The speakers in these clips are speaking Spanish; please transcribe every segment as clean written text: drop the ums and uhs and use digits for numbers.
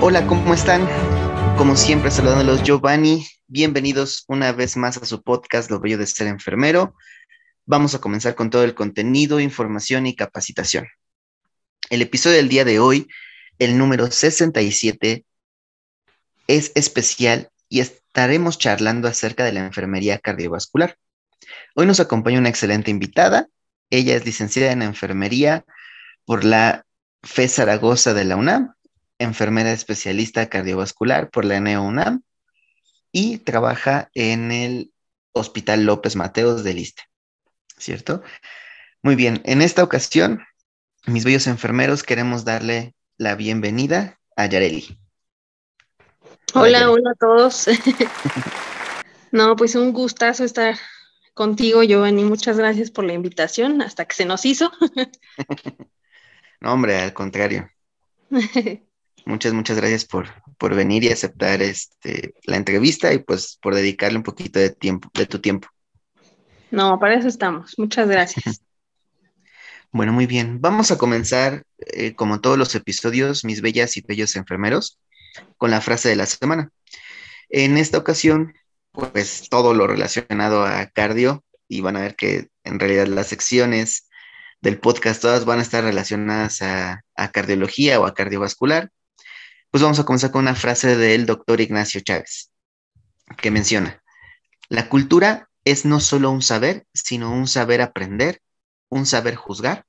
Hola, ¿cómo están? Como siempre, saludándolos Giovanni. Bienvenidos una vez más a su podcast Lo Bello de Ser Enfermero. Vamos a comenzar con todo el contenido, información y capacitación. El episodio del día de hoy, el número 67, es especial y estaremos charlando acerca de la enfermería cardiovascular. Hoy nos acompaña una excelente invitada. Ella es licenciada en enfermería por la FE Zaragoza de la UNAM, enfermera especialista cardiovascular por la NEO UNAM y trabaja en el Hospital López Mateos del ISSSTE, ¿cierto? Muy bien, en esta ocasión, mis bellos enfermeros, queremos darle la bienvenida a Yareli. Hola, Hola, Yareli. hola a todos. No, pues un gustazo estar contigo, Giovanni. Muchas gracias por la invitación, hasta que se nos hizo. No, hombre, al contrario. Muchas gracias por venir y aceptar la entrevista y pues por dedicarle un poquito de tiempo, de tu tiempo. No, para eso estamos. Muchas gracias. Bueno, muy bien. Vamos a comenzar, como todos los episodios, mis bellas y bellos enfermeros, con la frase de la semana. En esta ocasión, pues todo lo relacionado a cardio, y van a ver que en realidad las secciones del podcast todas van a estar relacionadas a cardiología o a cardiovascular. Pues vamos a comenzar con una frase del doctor Ignacio Chávez, que menciona, la cultura es no solo un saber, sino un saber aprender, un saber juzgar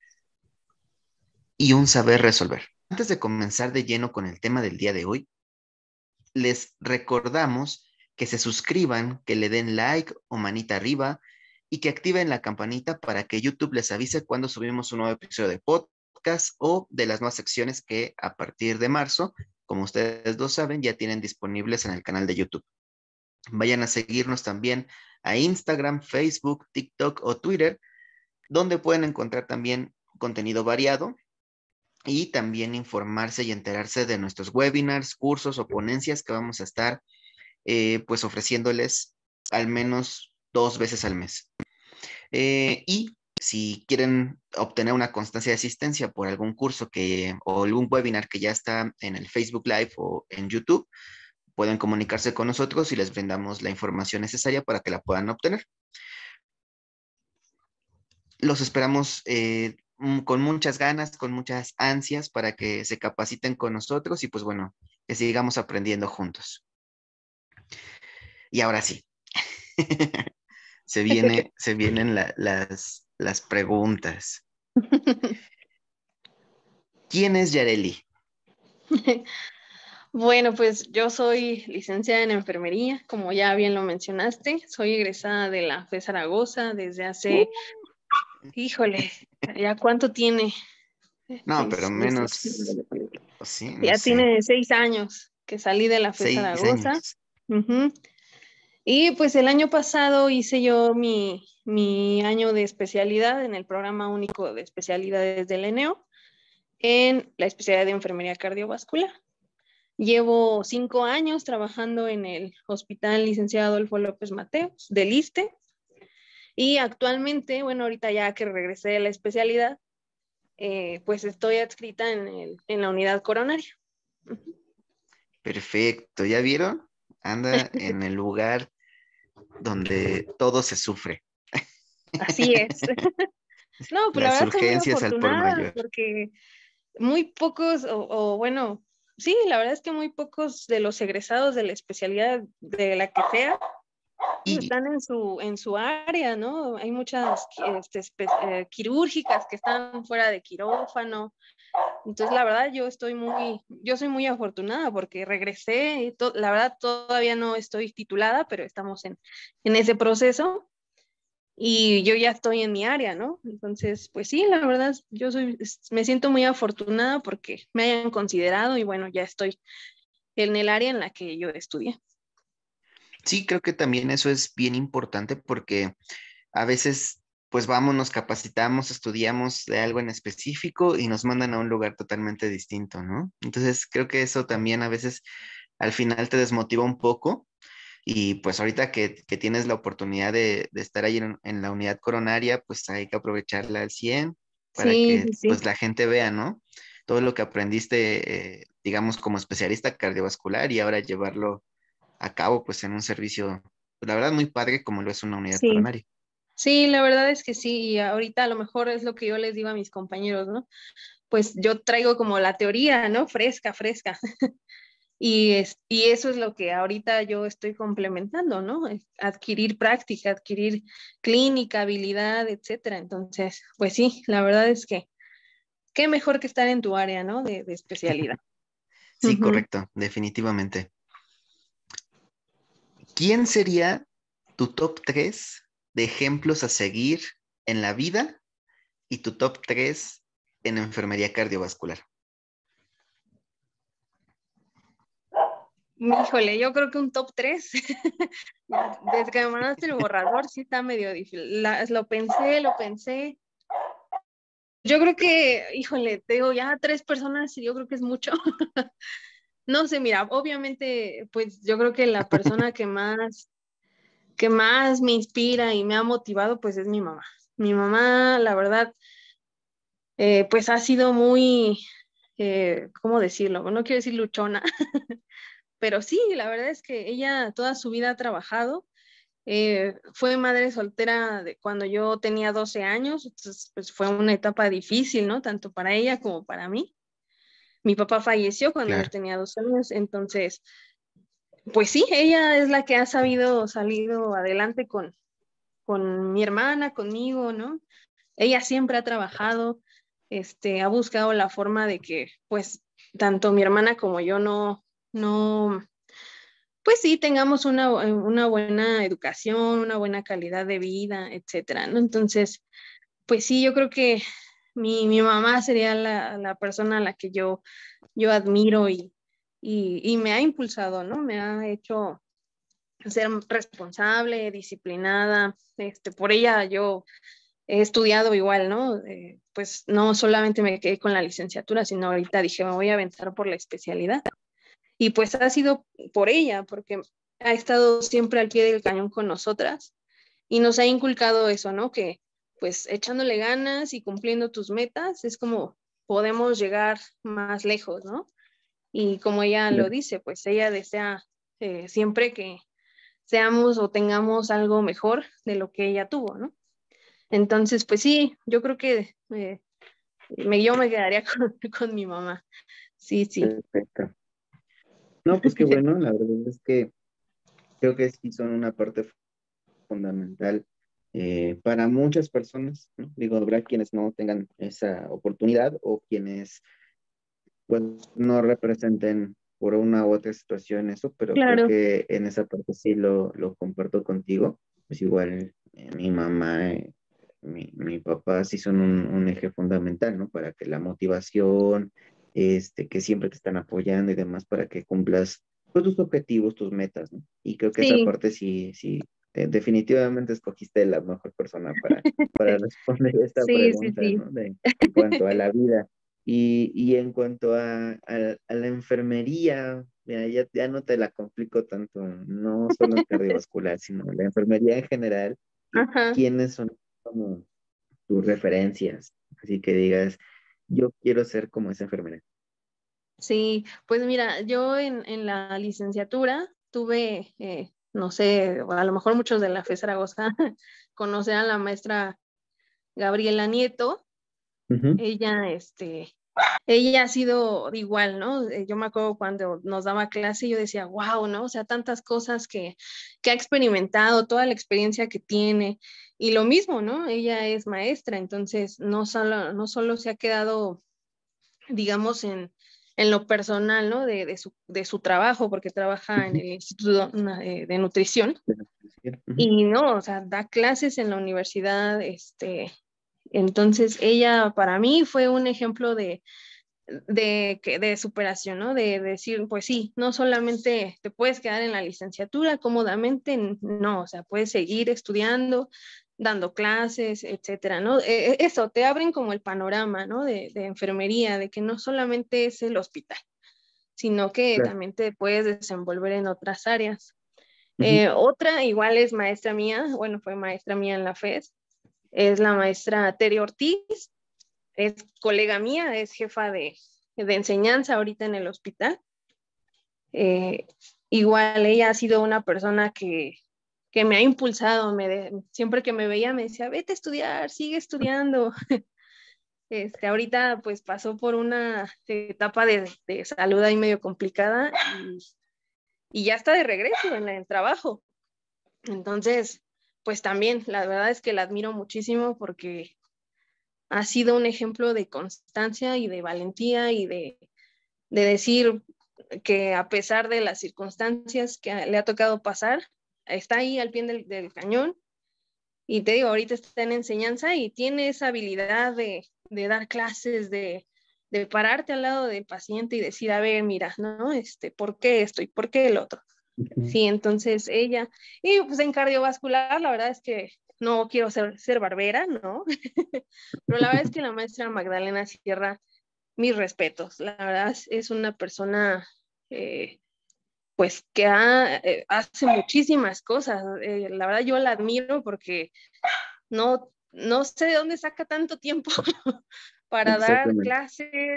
y un saber resolver. Antes de comenzar de lleno con el tema del día de hoy, les recordamos que se suscriban, que le den like o manita arriba y que activen la campanita para que YouTube les avise cuando subimos un nuevo episodio de podcast o de las nuevas secciones que a partir de marzo, como ustedes lo saben, ya tienen disponibles en el canal de YouTube. Vayan a seguirnos también a Instagram, Facebook, TikTok o Twitter, donde pueden encontrar también contenido variado y también informarse y enterarse de nuestros webinars, cursos o ponencias que vamos a estar pues ofreciéndoles al menos 2 veces al mes. Y si quieren obtener una constancia de asistencia por algún curso o algún webinar que ya está en el Facebook Live o en YouTube, pueden comunicarse con nosotros y les brindamos la información necesaria para que la puedan obtener. Los esperamos con muchas ganas, con muchas ansias para que se capaciten con nosotros y pues bueno, que sigamos aprendiendo juntos. Y ahora sí, se vienen las preguntas. ¿Quién es Yareli? Bueno, pues yo soy licenciada en enfermería, como ya bien lo mencionaste. Soy egresada de la FE Zaragoza desde Uh, hace, híjole, ¿ya cuánto tiene? no, pero Seis, menos, sí, no ya sé, tiene 6 años que salí de la FE 6 años. Zaragoza. Ujú. Y pues el año pasado hice yo mi año de especialidad en el programa único de especialidades del ENEO en la especialidad de enfermería cardiovascular. Llevo 5 años trabajando en el Hospital Licenciado Adolfo López Mateos del ISSSTE y actualmente, bueno, ahorita ya que regresé de la especialidad, pues estoy adscrita en la unidad coronaria. Perfecto, ¿ya vieron? Anda en el lugar donde todo se sufre. Así es. No, pues la Las verdad estoy muy urgencias al por afortunada mayor. porque muy pocos, o bueno, sí, la verdad es que muy pocos de los egresados de la especialidad de la que sea, pues Y están en su área, ¿no? Hay muchas quirúrgicas que están fuera de quirófano. Entonces, la verdad, yo soy muy afortunada porque regresé, y la verdad todavía no estoy titulada, pero estamos en ese proceso y yo ya estoy en mi área, ¿no? Entonces, pues sí, la verdad, me siento muy afortunada porque me hayan considerado y bueno, ya estoy en el área en la que yo estudié. sí, creo que también eso es bien importante porque a veces, pues vamos, nos capacitamos, estudiamos de algo en específico y nos mandan a un lugar totalmente distinto, ¿no? Entonces, creo que eso también a veces al final te desmotiva un poco y pues ahorita que tienes la oportunidad de estar ahí en la unidad coronaria, pues hay que aprovecharla al 100 para Sí, que sí, sí. pues la gente vea, ¿no? Todo lo que aprendiste digamos, como especialista cardiovascular y ahora llevarlo a cabo, pues, en un servicio, pues, la verdad, muy padre como lo es una unidad Sí, coronaria. sí, la verdad es que sí, y ahorita a lo mejor es lo que yo les digo a mis compañeros, ¿no? Pues yo traigo como la teoría, ¿no? Fresca, fresca. Y eso es lo que ahorita yo estoy complementando, ¿no? Adquirir práctica, adquirir clínica, habilidad, etcétera. Entonces, pues sí, la verdad es que qué mejor que estar en tu área, ¿no? De especialidad. Sí, Ujú. correcto, definitivamente. ¿Quién sería tu top 3 de ejemplos a seguir en la vida y tu top 3 en enfermería cardiovascular? Híjole, yo creo que un top 3. Desde que me mandaste el borrador, sí está medio difícil. Lo pensé, lo pensé. Yo creo que, híjole, te digo, ya 3 personas, yo creo que es mucho. No sé, mira, obviamente, pues yo creo que la persona que más me inspira y me ha motivado, pues es mi mamá. Mi mamá, la verdad, pues ha sido muy, ¿cómo decirlo? No quiero decir luchona, pero sí, la verdad es que ella toda su vida ha trabajado. Fue madre soltera cuando yo tenía 12 años, entonces pues fue una etapa difícil, ¿no? Tanto para ella como para mí. Mi papá falleció cuando yo Claro. tenía 12 años, entonces, pues sí, ella es la que ha sabido salido adelante con mi hermana, conmigo, ¿no? Ella siempre ha trabajado, ha buscado la forma de que, pues, tanto mi hermana como yo no, pues sí, tengamos una buena educación, una buena calidad de vida, etcétera, ¿no? Entonces, pues sí, yo creo que mi mamá sería la persona a la que yo admiro y me ha impulsado, ¿no? Me ha hecho ser responsable, disciplinada. Por ella yo he estudiado igual, ¿no? Pues no solamente me quedé con la licenciatura, sino ahorita dije, me voy a aventar por la especialidad. Y pues ha sido por ella, porque ha estado siempre al pie del cañón con nosotras y nos ha inculcado eso, ¿no? Que pues echándole ganas y cumpliendo tus metas es como podemos llegar más lejos, ¿no? Y como ella lo dice, pues ella desea siempre que seamos o tengamos algo mejor de lo que ella tuvo, ¿no? Entonces, pues sí, yo creo que yo me quedaría con mi mamá. Sí, sí. Perfecto. No, pues qué bueno, la verdad es que creo que sí son una parte fundamental para muchas personas, ¿no? Digo, habrá quienes no tengan esa oportunidad o quienes pues no representen por una u otra situación eso, pero creo Claro, que en esa parte sí lo comparto contigo. Pues igual mi mamá, mi papá sí son un eje fundamental, ¿no? Para que la motivación, que siempre te están apoyando y demás para que cumplas pues, tus objetivos, tus metas, ¿no? Y creo que esa sí, parte sí, definitivamente escogiste la mejor persona para responder esta sí, sí, pregunta, sí. ¿no? En cuanto a la vida. Y en cuanto a la enfermería, mira, ya no te la complico tanto, no solo en cardiovascular, sino la enfermería en general, Ajá. ¿quiénes son como tus referencias? Así que digas, yo quiero ser como esa enfermera. Sí, pues mira, yo en la licenciatura tuve, no sé, a lo mejor muchos de la FE Zaragoza conocen a la maestra Gabriela Nieto. Ujú. Ella, ella ha sido igual, ¿no? Yo me acuerdo cuando nos daba clase, yo decía, wow, ¿no? O sea, tantas cosas que ha experimentado, toda la experiencia que tiene. Y lo mismo, ¿no? Ella es maestra, entonces no solo se ha quedado digamos, en lo personal, ¿no? De su trabajo, porque trabaja en Ujú. el Instituto de Nutrición. Ujú. Y no, o sea, da clases en la universidad, entonces ella para mí fue un ejemplo de superación, ¿no? De decir, pues sí, no solamente te puedes quedar en la licenciatura cómodamente, no, o sea, puedes seguir estudiando, dando clases, etcétera, ¿no? Eso, te abren como el panorama, ¿no? De enfermería, de que no solamente es el hospital, sino que Claro. también te puedes desenvolver en otras áreas. Ujú. Otra igual es maestra mía, bueno, fue maestra mía en la FES, es la maestra Tere Ortiz, es colega mía, es jefa de enseñanza ahorita en el hospital. Igual ella ha sido una persona que me ha impulsado, siempre que me veía me decía, vete a estudiar, sigue estudiando. Ahorita pues pasó por una etapa de salud ahí medio complicada y ya está de regreso en el trabajo. Entonces, pues también la verdad es que la admiro muchísimo porque ha sido un ejemplo de constancia y de valentía y de decir que a pesar de las circunstancias que le ha tocado pasar, está ahí al pie del cañón. Y te digo, ahorita está en enseñanza y tiene esa habilidad de dar clases, de pararte al lado del paciente y decir, a ver, mira, ¿no? ¿Por qué esto y por qué el otro? Ujú. Sí, entonces ella, y pues en cardiovascular, la verdad es que no quiero ser barbera, ¿no? Pero la verdad es que la maestra Magdalena Sierra, mis respetos, la verdad es una persona pues que hace muchísimas cosas. La verdad yo la admiro porque no sé de dónde saca tanto tiempo para dar Exactamente. clases,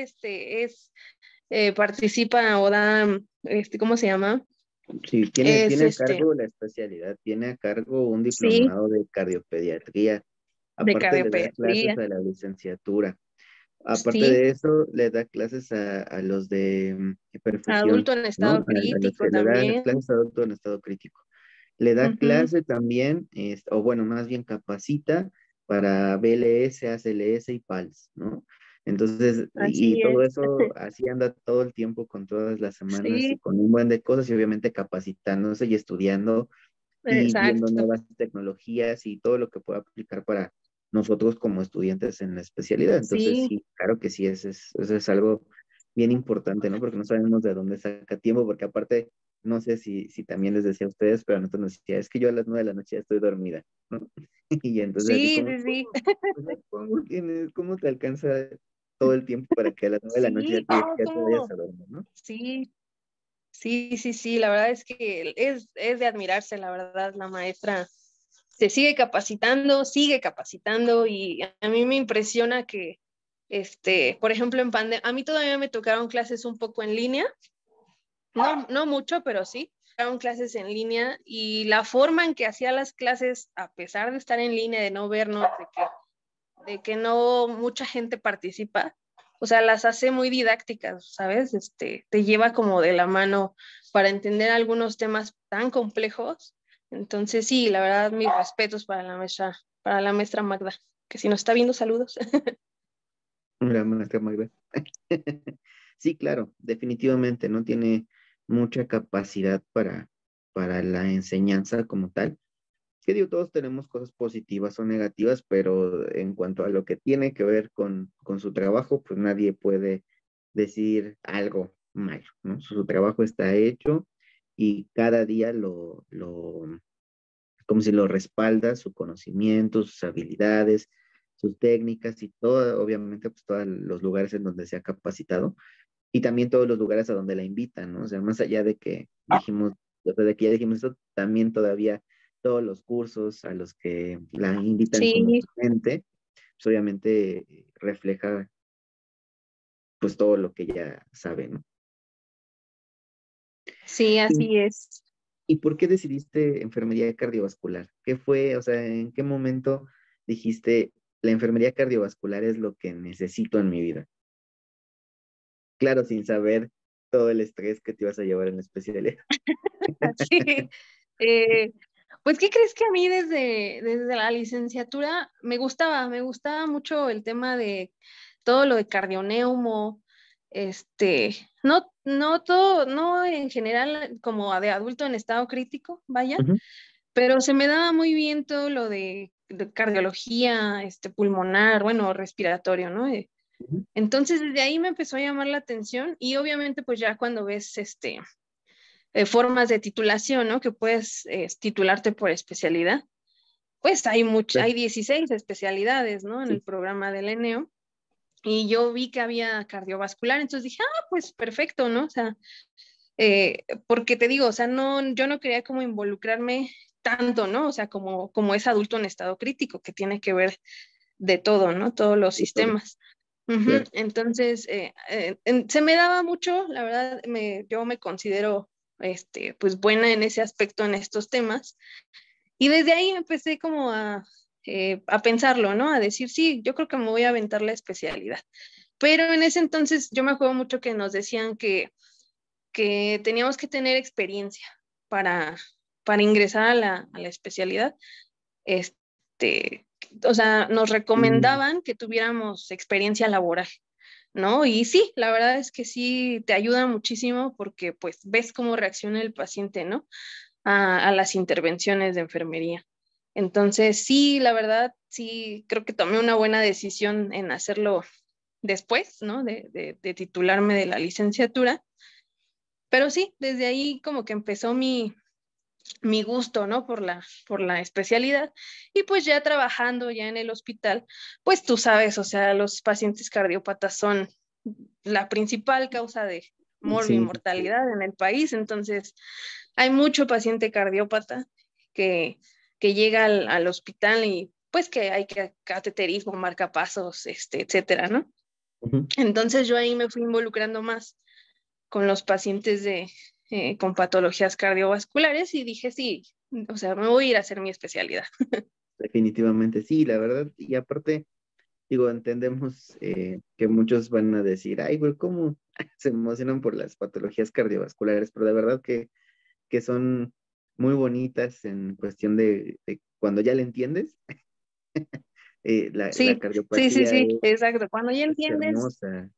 participa o da, ¿cómo se llama? Sí, Es tiene a cargo la especialidad, tiene a cargo un sí, diplomado de cardiopediatría, de aparte le da clases cardiopediatría, a la licenciatura, aparte sí, de eso le da clases a los de perfusión, adulto en ¿no? estado A los crítico que le da también. clases a adulto en estado crítico. Le da Ujú, clase también, o bueno, más bien capacita para BLS, ACLS y PALS, ¿no? Entonces, y así todo es, eso así anda todo el tiempo con todas las semanas y sí, con un buen de cosas y obviamente capacitándose y estudiando y viendo exacto, nuevas tecnologías y todo lo que pueda aplicar para nosotros como estudiantes en la especialidad. Entonces, sí, sí, claro que sí, eso es algo bien importante, ¿no? Porque no sabemos de dónde saca tiempo, porque aparte, no sé si también les decía a ustedes, pero a nosotros nos decía, es que yo a las 9 de la noche ya estoy dormida, ¿no? Y entonces así sí, como, sí, sí, o sea, ¿cómo te alcanza todo el tiempo para que a las 9 de la noche sí, ya te vayas a dormir, ¿no? sí, sí, sí, sí, la verdad es que es de admirarse, la verdad, la maestra se sigue capacitando y a mí me impresiona que, por ejemplo, en pandemia, a mí todavía me tocaron clases un poco en línea, no mucho, pero sí, tocaron clases en línea y la forma en que hacía las clases, a pesar de estar en línea, de no vernos, de que no mucha gente participa, o sea, las hace muy didácticas, ¿sabes? Te lleva como de la mano para entender algunos temas tan complejos. Entonces, sí, la verdad, mis respetos para la maestra Magda, que si nos está viendo, saludos. La maestra Magda. Sí, claro, definitivamente no tiene mucha capacidad para la enseñanza como tal. Que digo, todos tenemos cosas positivas o negativas, pero en cuanto a lo que tiene que ver con su trabajo, pues nadie puede decir algo malo, ¿no? Su trabajo está hecho y cada día como si lo respalda, su conocimiento, sus habilidades, sus técnicas y todo, obviamente, pues todos los lugares en donde se ha capacitado y también todos los lugares a donde la invitan, ¿no? O sea, más allá de que dijimos, después de que ya dijimos esto, también todavía todos los cursos a los que la invitan como Sí, docente, pues obviamente refleja pues todo lo que ella sabe, ¿no? sí, ¿Y, así es. y por qué decidiste enfermería cardiovascular? ¿Qué fue, o sea, en qué momento dijiste, la enfermería cardiovascular es lo que necesito en mi vida? Claro, sin saber todo el estrés que te ibas a llevar en la especialidad. Sí. Eh, pues, ¿qué crees que a mí desde la licenciatura me gustaba mucho el tema de todo lo de cardioneumo, no todo, no en general como de adulto en estado crítico, vaya, Ujú, pero se me daba muy bien todo lo de cardiología, pulmonar, bueno, respiratorio, ¿no? ujú. Entonces, desde ahí me empezó a llamar la atención y obviamente, pues ya cuando ves, formas de titulación, ¿no? Que puedes titularte por especialidad. Pues hay 16 especialidades, ¿no? En el Sí. programa del ENEO. Y yo vi que había cardiovascular, entonces dije, pues perfecto, ¿no? O sea, porque te digo, o sea, yo no quería como involucrarme tanto, ¿no? O sea, como es adulto en estado crítico, que tiene que ver de todo, ¿no? Todos los Sí, todo. sistemas. Ujú. Claro. Entonces, se me daba mucho, la verdad, yo me considero pues buena en ese aspecto, en estos temas. Y desde ahí empecé como a pensarlo, ¿no? A decir, sí, yo creo que me voy a aventar la especialidad. Pero en ese entonces yo me acuerdo mucho que nos decían que teníamos que tener experiencia para, para ingresar a la especialidad. Este, o sea, nos Mm, recomendaban que tuviéramos experiencia laboral, ¿no? Y sí, la verdad es que sí te ayuda muchísimo porque pues ves cómo reacciona el paciente, ¿no? A las intervenciones de enfermería. Entonces, sí, la verdad, sí, creo que tomé una buena decisión en hacerlo después, ¿no? De titularme de la licenciatura. Pero sí, desde ahí como que empezó mi gusto, ¿no? Por la especialidad. Y pues ya trabajando ya en el hospital, pues tú sabes, o sea, los pacientes cardiópatas son la principal causa de sí, sí, sí. mortalidad en el país. Entonces, hay mucho paciente cardiópata que, que llega al hospital y pues que hay que cateterismo, marcapasos, etcétera, ¿no? Ujú. Entonces yo ahí me fui involucrando más con los pacientes con patologías cardiovasculares y dije, sí, o sea, me voy a ir a hacer mi especialidad. Definitivamente sí, la verdad. Y aparte, digo, entendemos que muchos van a decir, ay, güey, ¿cómo se emocionan por las patologías cardiovasculares? Pero de verdad que son muy bonitas en cuestión de cuando ya le entiendes, la Sí, sí, sí, cardiopatía sí, exacto. Cuando ya es entiendes, hermosa.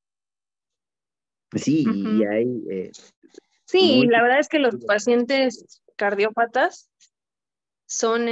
Sí, y ujú. hay Sí, la muchos verdad es que los estudios en esto. pacientes cardiópatas son,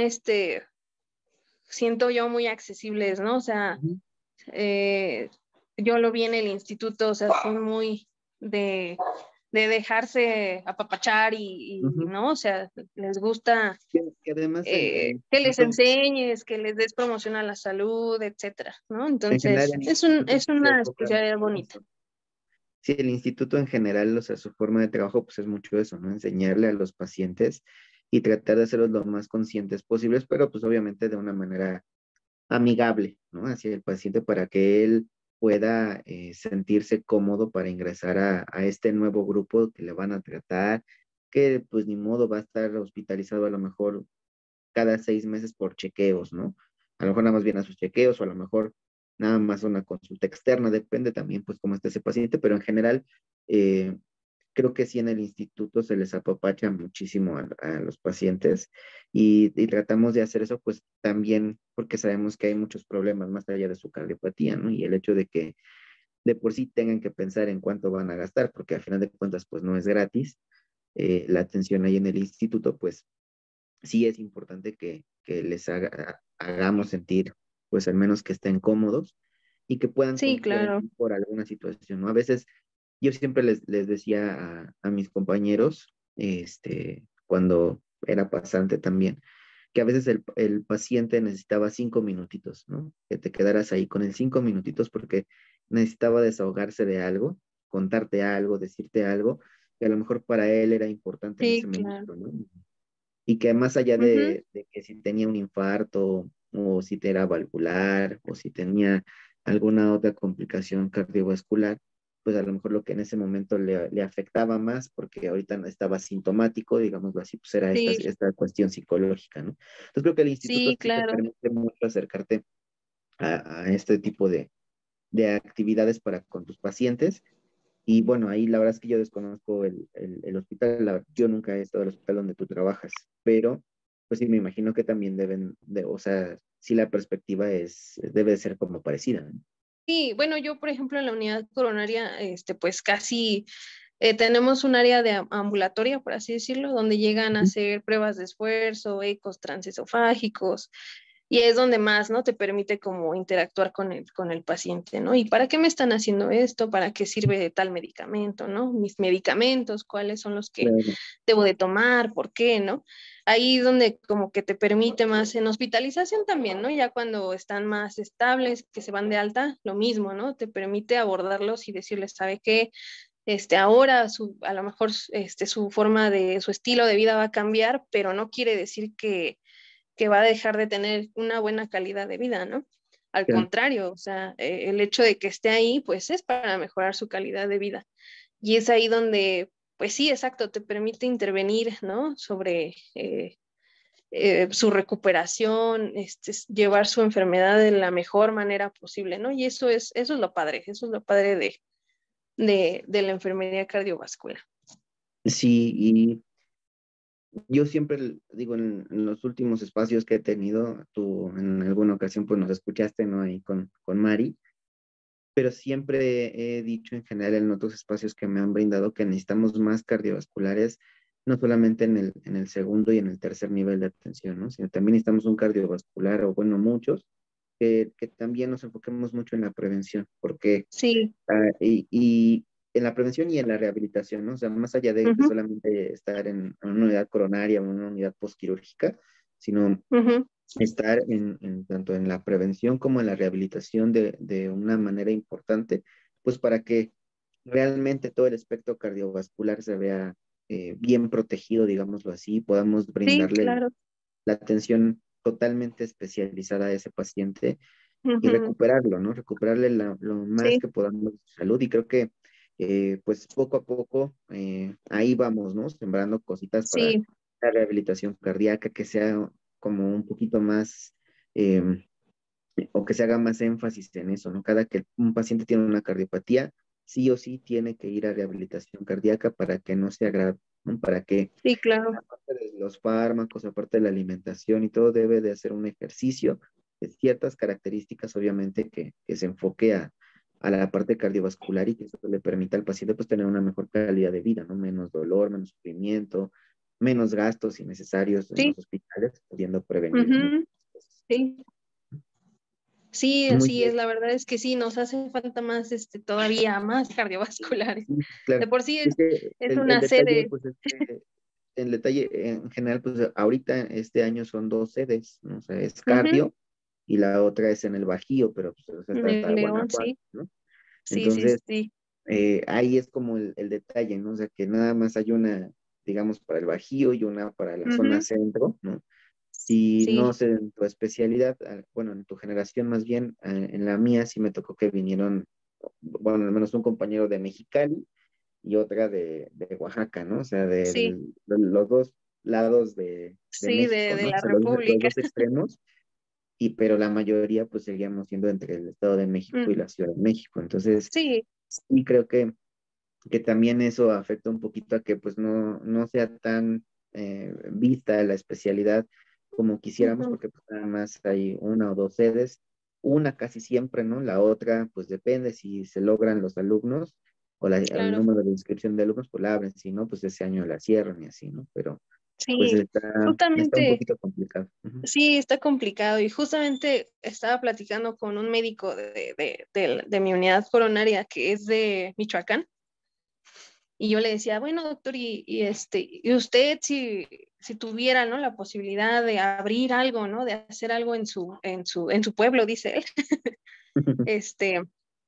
siento yo, muy accesibles, ¿no? O sea, Ujú. eh, yo lo vi en el instituto, o sea, son muy de, de dejarse apapachar y, Ujú. ¿no? O sea, les gusta Que además el que les instituto, enseñes, que les des promoción a la salud, etcétera, ¿no? en general, Entonces, el instituto es se una enfoca especialidad mucho en bonita. eso. Sí, el instituto en general, o sea, su forma de trabajo, pues es mucho eso, ¿no? Enseñarle a los pacientes y tratar de hacerlos lo más conscientes posibles, pero pues obviamente de una manera amigable, ¿no? Hacia el paciente para que él pueda sentirse cómodo para ingresar a este nuevo grupo que le van a tratar, que pues ni modo va a estar hospitalizado a lo mejor cada 6 meses por chequeos, ¿no? A lo mejor nada más viene a sus chequeos o a lo mejor nada más una consulta externa, depende también pues cómo esté ese paciente, pero en general eh, creo que sí en el instituto se les apapacha muchísimo a los pacientes y tratamos de hacer eso pues también porque sabemos que hay muchos problemas más allá de su cardiopatía, ¿no? Y el hecho de que de por sí tengan que pensar en cuánto van a gastar, porque al final de cuentas pues no es gratis, la atención ahí en el instituto pues sí es importante que les hagamos sentir, pues al menos que estén cómodos y que puedan Sí, confiar en claro. ti por alguna situación, ¿no? A veces yo siempre les decía a mis compañeros, cuando era pasante también, que a veces el paciente necesitaba 5 minutitos, ¿no? Que te quedaras ahí con el 5 minutitos porque necesitaba desahogarse de algo, contarte algo, decirte algo, que a lo mejor para él era importante en ese Sí, claro. momento, ¿no? Y que más allá Ujú. de que si tenía un infarto o si te era valvular o si tenía alguna otra complicación cardiovascular, pues a lo mejor lo que en ese momento le afectaba más, porque ahorita no estaba sintomático, digámoslo así, pues era esta, Sí, esta cuestión psicológica, ¿no? Entonces creo que el instituto sí, sí te claro. permite mucho acercarte a este tipo de actividades para con tus pacientes y bueno, ahí la verdad es que yo desconozco el hospital, yo nunca he estado en el hospital donde tú trabajas, pero pues sí me imagino que también deben de, o sea, sí la perspectiva debe de ser como parecida, ¿no? Sí, bueno, yo, por ejemplo, en la unidad coronaria, pues casi tenemos un área de ambulatoria, por así decirlo, donde llegan a Ujú. hacer pruebas de esfuerzo, ecos transesofágicos, y es donde más, ¿no? Te permite como interactuar con el paciente, ¿no? ¿Y para qué me están haciendo esto? ¿Para qué sirve tal medicamento, ¿no? Mis medicamentos, cuáles son los que Claro. debo de tomar, por qué, ¿no? Ahí donde como que te permite más en hospitalización también, ¿no? Ya cuando están más estables, que se van de alta, lo mismo, ¿no? Te permite abordarlos y decirles, ¿sabe qué? Ahora a lo mejor su estilo de vida va a cambiar, pero no quiere decir que va a dejar de tener una buena calidad de vida, ¿no? Al contrario, o sea, el hecho de que esté ahí, pues es para mejorar su calidad de vida. Y es ahí donde, pues sí, exacto, te permite intervenir, ¿no? Sobre su recuperación, llevar su enfermedad de la mejor manera posible, ¿no? Y eso es lo padre de la enfermería cardiovascular. Sí, y yo siempre digo en los últimos espacios que he tenido, tú en alguna ocasión pues nos escuchaste, ¿no? Ahí con Mari, pero siempre he dicho en general en otros espacios que me han brindado que necesitamos más cardiovasculares, no solamente en el segundo y en el tercer nivel de atención, ¿no? Sino también necesitamos un cardiovascular, o bueno, muchos, que también nos enfoquemos mucho en la prevención, porque Sí. y en la prevención y en la rehabilitación, ¿no? O sea, más allá de Ujú, solamente estar en una unidad coronaria o una unidad postquirúrgica, sino ujú. estar tanto en la prevención como en la rehabilitación de una manera importante, pues para que realmente todo el espectro cardiovascular se vea bien protegido, digámoslo así, podamos Sí, brindarle claro. la atención totalmente especializada a ese paciente y Ujú. recuperarlo, ¿no? Recuperarle lo más Sí, que podamos de su salud y creo que pues poco a poco ahí vamos, ¿no? Sembrando cositas para sí, la rehabilitación cardíaca que sea como un poquito más o que se haga más énfasis en eso, ¿no? Cada que un paciente tiene una cardiopatía, sí o sí tiene que ir a rehabilitación cardíaca para que no se agrave, ¿no? Para que sí, claro. aparte de los fármacos, aparte de la alimentación y todo, debe de hacer un ejercicio de ciertas características, obviamente, que se enfoque a la parte cardiovascular y que eso le permita al paciente pues tener una mejor calidad de vida, ¿no? Menos dolor, menos sufrimiento, menos gastos innecesarios en Sí. los hospitales, pudiendo prevenir muchas Ujú. cosas. Sí. Sí, Muy así bien. es. La verdad es que sí, nos hace falta más, todavía más cardiovasculares. Sí, claro. De por sí Es que es el una detalle, sede. pues, es que el detalle en general, pues, ahorita este año son dos sedes, ¿no? O sea, es Ujú. cardio y la otra es en el Bajío, pero pues, o sea, En está hasta el León, Guanajuato, sí. ¿no? Sí, sí, Entonces, sí. ahí es como el detalle, ¿no? O sea, que nada más hay una, digamos, para el Bajío y una para la zona Ujú. centro, ¿no? Y no Sí. sé, en tu especialidad, bueno, en tu generación más bien, en la mía sí me tocó que vinieron, bueno, al menos un compañero de Mexicali y otra de Oaxaca, ¿no? O sea, Sí, de los dos lados de sí, México, de ¿no? O la sea, los República. dos extremos, y pero la mayoría pues seguíamos siendo entre el Estado de México y Mm. la Ciudad de México. Entonces, Sí. sí creo que también eso afecta un poquito a que pues no sea tan vista la especialidad como quisiéramos, Ujú. porque pues nada más hay una o dos sedes, una casi siempre, ¿no? La otra pues depende si se logran los alumnos o el Claro. número de inscripción de alumnos, pues la abren, si no, pues ese año la cierran y así, ¿no? Pero pues Sí, está un justamente, poquito complicado. Ujú. sí, está complicado. Y justamente estaba platicando con un médico de mi unidad coronaria que es de Michoacán. Y yo le decía, bueno, doctor, y usted si tuviera, ¿no? La posibilidad de abrir algo, ¿no? De hacer algo en su pueblo, dice él. Este,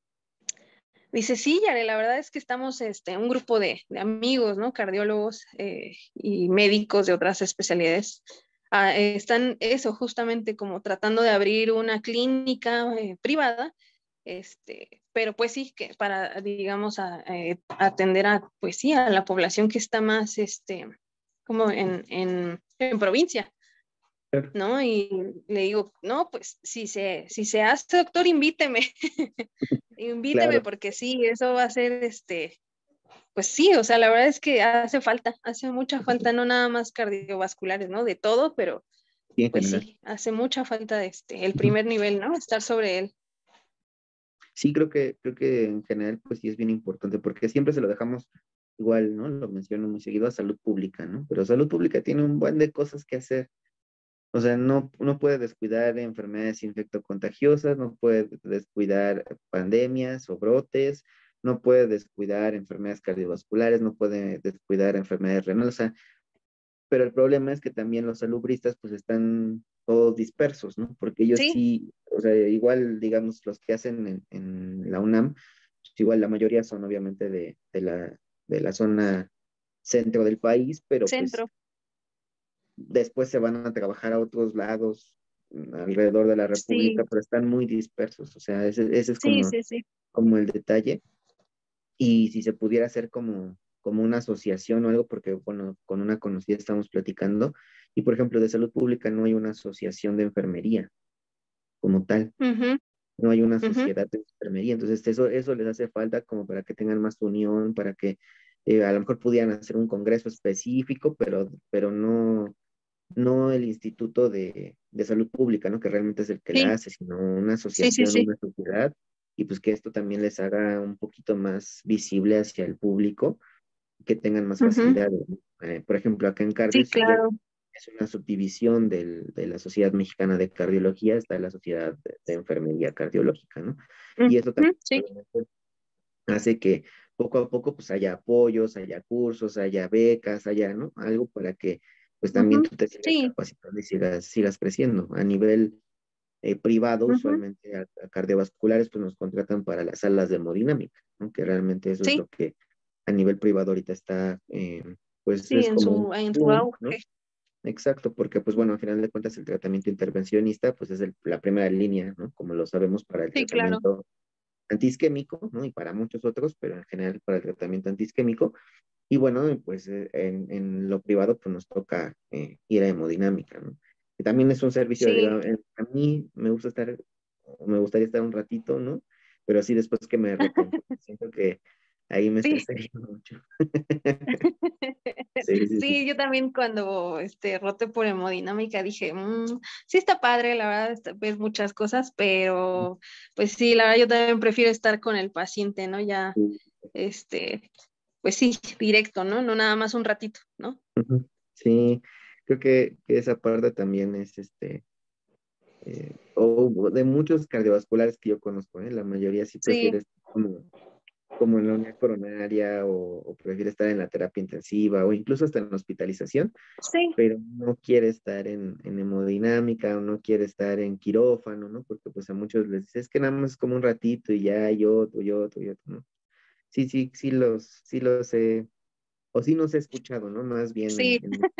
Dice, sí, Yare, la verdad es que estamos, un grupo de amigos, ¿no? Cardiólogos y médicos de otras especialidades. Están eso, justamente como tratando de abrir una clínica privada, pero pues sí, que para, digamos, atender pues sí, a la población que está más, como en provincia. Claro, ¿No? Y le digo, no, pues si se hace, doctor, invíteme, invíteme claro, porque sí, eso va a ser, pues sí, o sea, la verdad es que hace mucha falta, no nada más cardiovasculares, ¿no? De todo, pero sí, en pues general. sí, hace mucha falta, el Ujú. primer nivel, ¿no? Estar sobre él. Sí, creo que en general, pues sí es bien importante, porque siempre se lo dejamos igual, ¿no? Lo menciono muy seguido a salud pública, ¿no? Pero salud pública tiene un buen de cosas que hacer. O sea, no puede descuidar enfermedades infectocontagiosas, no puede descuidar pandemias o brotes, no puede descuidar enfermedades cardiovasculares, no puede descuidar enfermedades renales. O sea, pero el problema es que también los salubristas pues están todos dispersos, ¿no? Porque ellos Sí, sí, o sea, igual, digamos, los que hacen en la UNAM, pues, igual la mayoría son obviamente de la zona centro del país, pero pues centro. después se van a trabajar a otros lados, alrededor de la República, Sí, pero están muy dispersos, o sea, ese es sí, sí, sí. como el detalle. Y si se pudiera hacer como una asociación o algo, porque, bueno, con una conocida estamos platicando, y por ejemplo, de salud pública no hay una asociación de enfermería como tal, Ujú, no hay una ujú. sociedad de enfermería, entonces eso les hace falta como para que tengan más unión, para que a lo mejor pudieran hacer un congreso específico, pero no el Instituto de Salud Pública, ¿no? Que realmente es el que la Sí, hace, sino una sí, sí, asociación, sí. una sociedad, y pues que esto también les haga un poquito más visible hacia el público, que tengan más Ujú. facilidad. Por ejemplo, acá en Cardio Sí, sí ya claro. es una subdivisión de la Sociedad Mexicana de Cardiología, está la Sociedad de Enfermería Cardiológica, ¿no? Y eso Ujú, también sí. obviamente hace que poco a poco pues haya apoyos, haya cursos, haya becas, haya, ¿no? Algo para que pues también Ujú, tú te sigas sí. capacitando y sigas creciendo. A nivel privado, Ujú, usualmente a cardiovasculares pues nos contratan para las salas de hemodinámica, ¿no? Que realmente eso es sí, lo que a nivel privado ahorita está, pues sí, es como un en su boom, ¿no? auge. Exacto, porque pues bueno, al final de cuentas el tratamiento intervencionista pues es la primera línea, ¿no? Como lo sabemos para el Sí, claro. tratamiento antiisquémico, ¿no? Y para muchos otros, pero en general para el tratamiento antiisquémico. Y bueno, pues en lo privado pues nos toca ir a hemodinámica, ¿no? Que también es un servicio, Sí. digamos, a mí me gustaría estar un ratito, ¿no? Pero así después que me reten, porque siento que ahí me Sí. estresaría mucho. Sí, sí, sí. Sí, yo también cuando roté por hemodinámica dije, sí está padre, la verdad, ver muchas cosas, pero pues sí, la verdad yo también prefiero estar con el paciente, ¿no? Ya, Sí. este, pues sí, directo, ¿no? No nada más un ratito, ¿no? Ujú. Sí, creo que esa parte también es o de muchos cardiovasculares que yo conozco, la mayoría sí Sí, prefiere estar como en la unidad coronaria o prefiere estar en la terapia intensiva o incluso hasta en la hospitalización, sí, pero no quiere estar en hemodinámica o no quiere estar en quirófano, ¿no? Porque pues a muchos les dice, es que nada más es como un ratito y ya, y otro, y otro, y otro, ¿no? Sí, sí, sí los he, o sí nos he escuchado, ¿no? Más bien sí,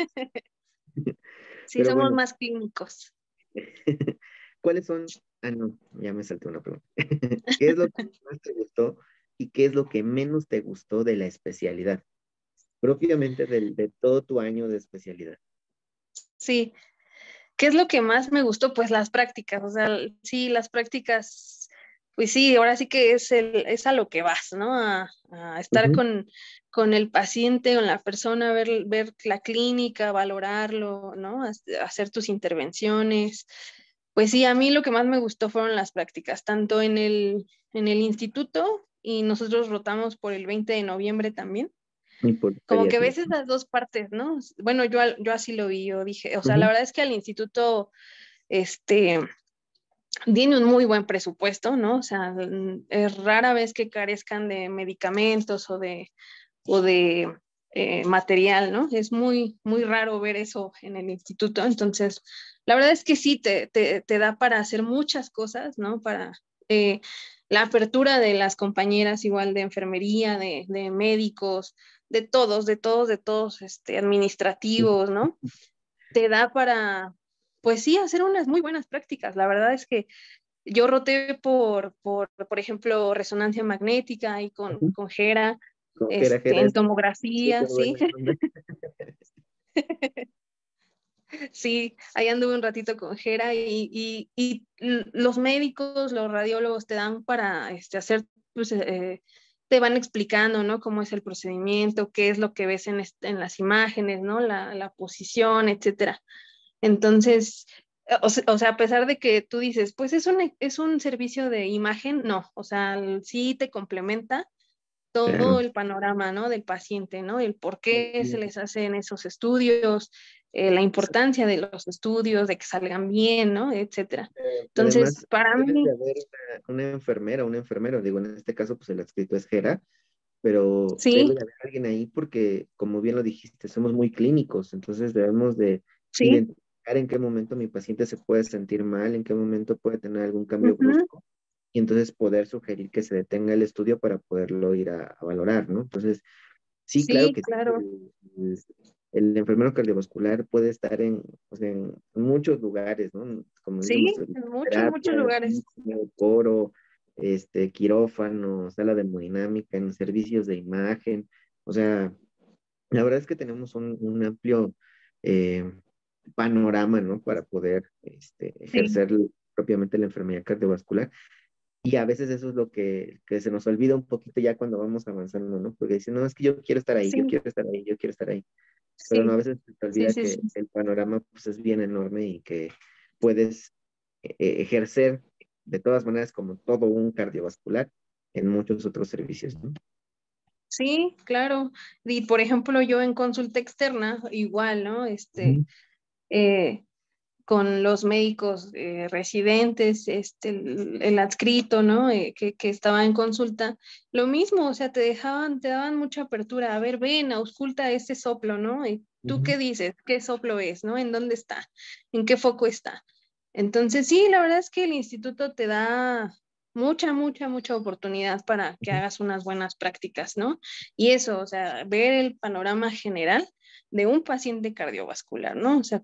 sí, pero somos bueno, más clínicos. ¿cuáles son? Ah, no, ya me salté una pregunta. ¿Qué es lo que más te gustó y qué es lo que menos te gustó de la especialidad? Propiamente de todo tu año de especialidad. Sí, ¿qué es lo que más me gustó? Pues las prácticas, o sea, sí, las prácticas, pues sí, ahora sí que es a lo que vas, ¿no? A estar Ujú. con el paciente, con la persona, ver la clínica, valorarlo, ¿no? Hacer tus intervenciones. Pues sí, a mí lo que más me gustó fueron las prácticas, tanto en el instituto y nosotros rotamos por el 20 de noviembre también, Y por como que pediatría. ves esas dos partes, ¿no? Bueno, yo así lo vi, yo dije, o sea, la Ujú. verdad es que al instituto, este, tiene un muy buen presupuesto, ¿no? O sea, es rara vez que carezcan de medicamentos o de material, ¿no? Es muy, muy raro ver eso en el instituto. Entonces, la verdad es que sí, te da para hacer muchas cosas, ¿no? Para eh, la apertura de las compañeras igual de enfermería, de médicos, de todos, administrativos, ¿no? Te da para, pues sí, hacer unas muy buenas prácticas. La verdad es que yo roté por ejemplo, resonancia magnética y Ujú. con Gera, Como que era en es tomografía, súper sí, buena onda. sí, ahí anduve un ratito con Gera los médicos, los radiólogos te dan para hacer, pues, te van explicando, ¿no? Cómo es el procedimiento, qué es lo que ves en las imágenes, ¿no? La posición, etcétera. Entonces, o sea, a pesar de que tú dices, pues es un servicio de imagen, no, o sea, sí te complementa todo Claro. el panorama, ¿no? Del paciente, ¿no? El por qué se Sí. les hacen esos estudios, la importancia de los estudios, de que salgan bien, ¿no? Etcétera. Entonces, Además, para debe de mí, haber una enfermera, un enfermero, digo, en este caso, pues el adscrito es Gera, pero debe sí, de haber alguien ahí porque, como bien lo dijiste, somos muy clínicos, entonces debemos de sí, identificar en qué momento mi paciente se puede sentir mal, en qué momento puede tener algún cambio ujú, brusco, y entonces poder sugerir que se detenga el estudio para poderlo ir a valorar, ¿no? Entonces, sí, claro sí, que sí, claro, el enfermero cardiovascular puede estar o sea, en muchos lugares, ¿no? Como decimos, Sí, en muchos terapia, lugares. coro, quirófano, sala de hemodinámica, en servicios de imagen. O sea, la verdad es que tenemos un amplio eh, panorama, ¿no? Para poder Sí, ejercer propiamente la enfermedad cardiovascular. Y a veces eso es lo que se nos olvida un poquito ya cuando vamos avanzando, ¿no? Porque dicen, no, es que yo quiero estar ahí, yo sí, quiero estar ahí, yo quiero estar ahí. Pero no, a sí, veces se te sí, olvida sí, que sí. el panorama pues, es bien enorme y que puedes ejercer de todas maneras como todo un cardiovascular en muchos otros servicios, ¿no? Sí, claro. Y por ejemplo, yo en consulta externa, igual, ¿no? Ujú. Eh, con los médicos residentes, el adscrito, ¿no? Que estaba en consulta, lo mismo, o sea, te daban mucha apertura. A ver, ven, ausculta este soplo, ¿no? ¿Tú Ujú. qué dices? ¿Qué soplo es, ¿no? ¿En dónde está? ¿En qué foco está? Entonces, sí, la verdad es que el instituto te da mucha oportunidad para que Ujú. hagas unas buenas prácticas, ¿no? Y eso, o sea, ver el panorama general de un paciente cardiovascular, ¿no? O sea,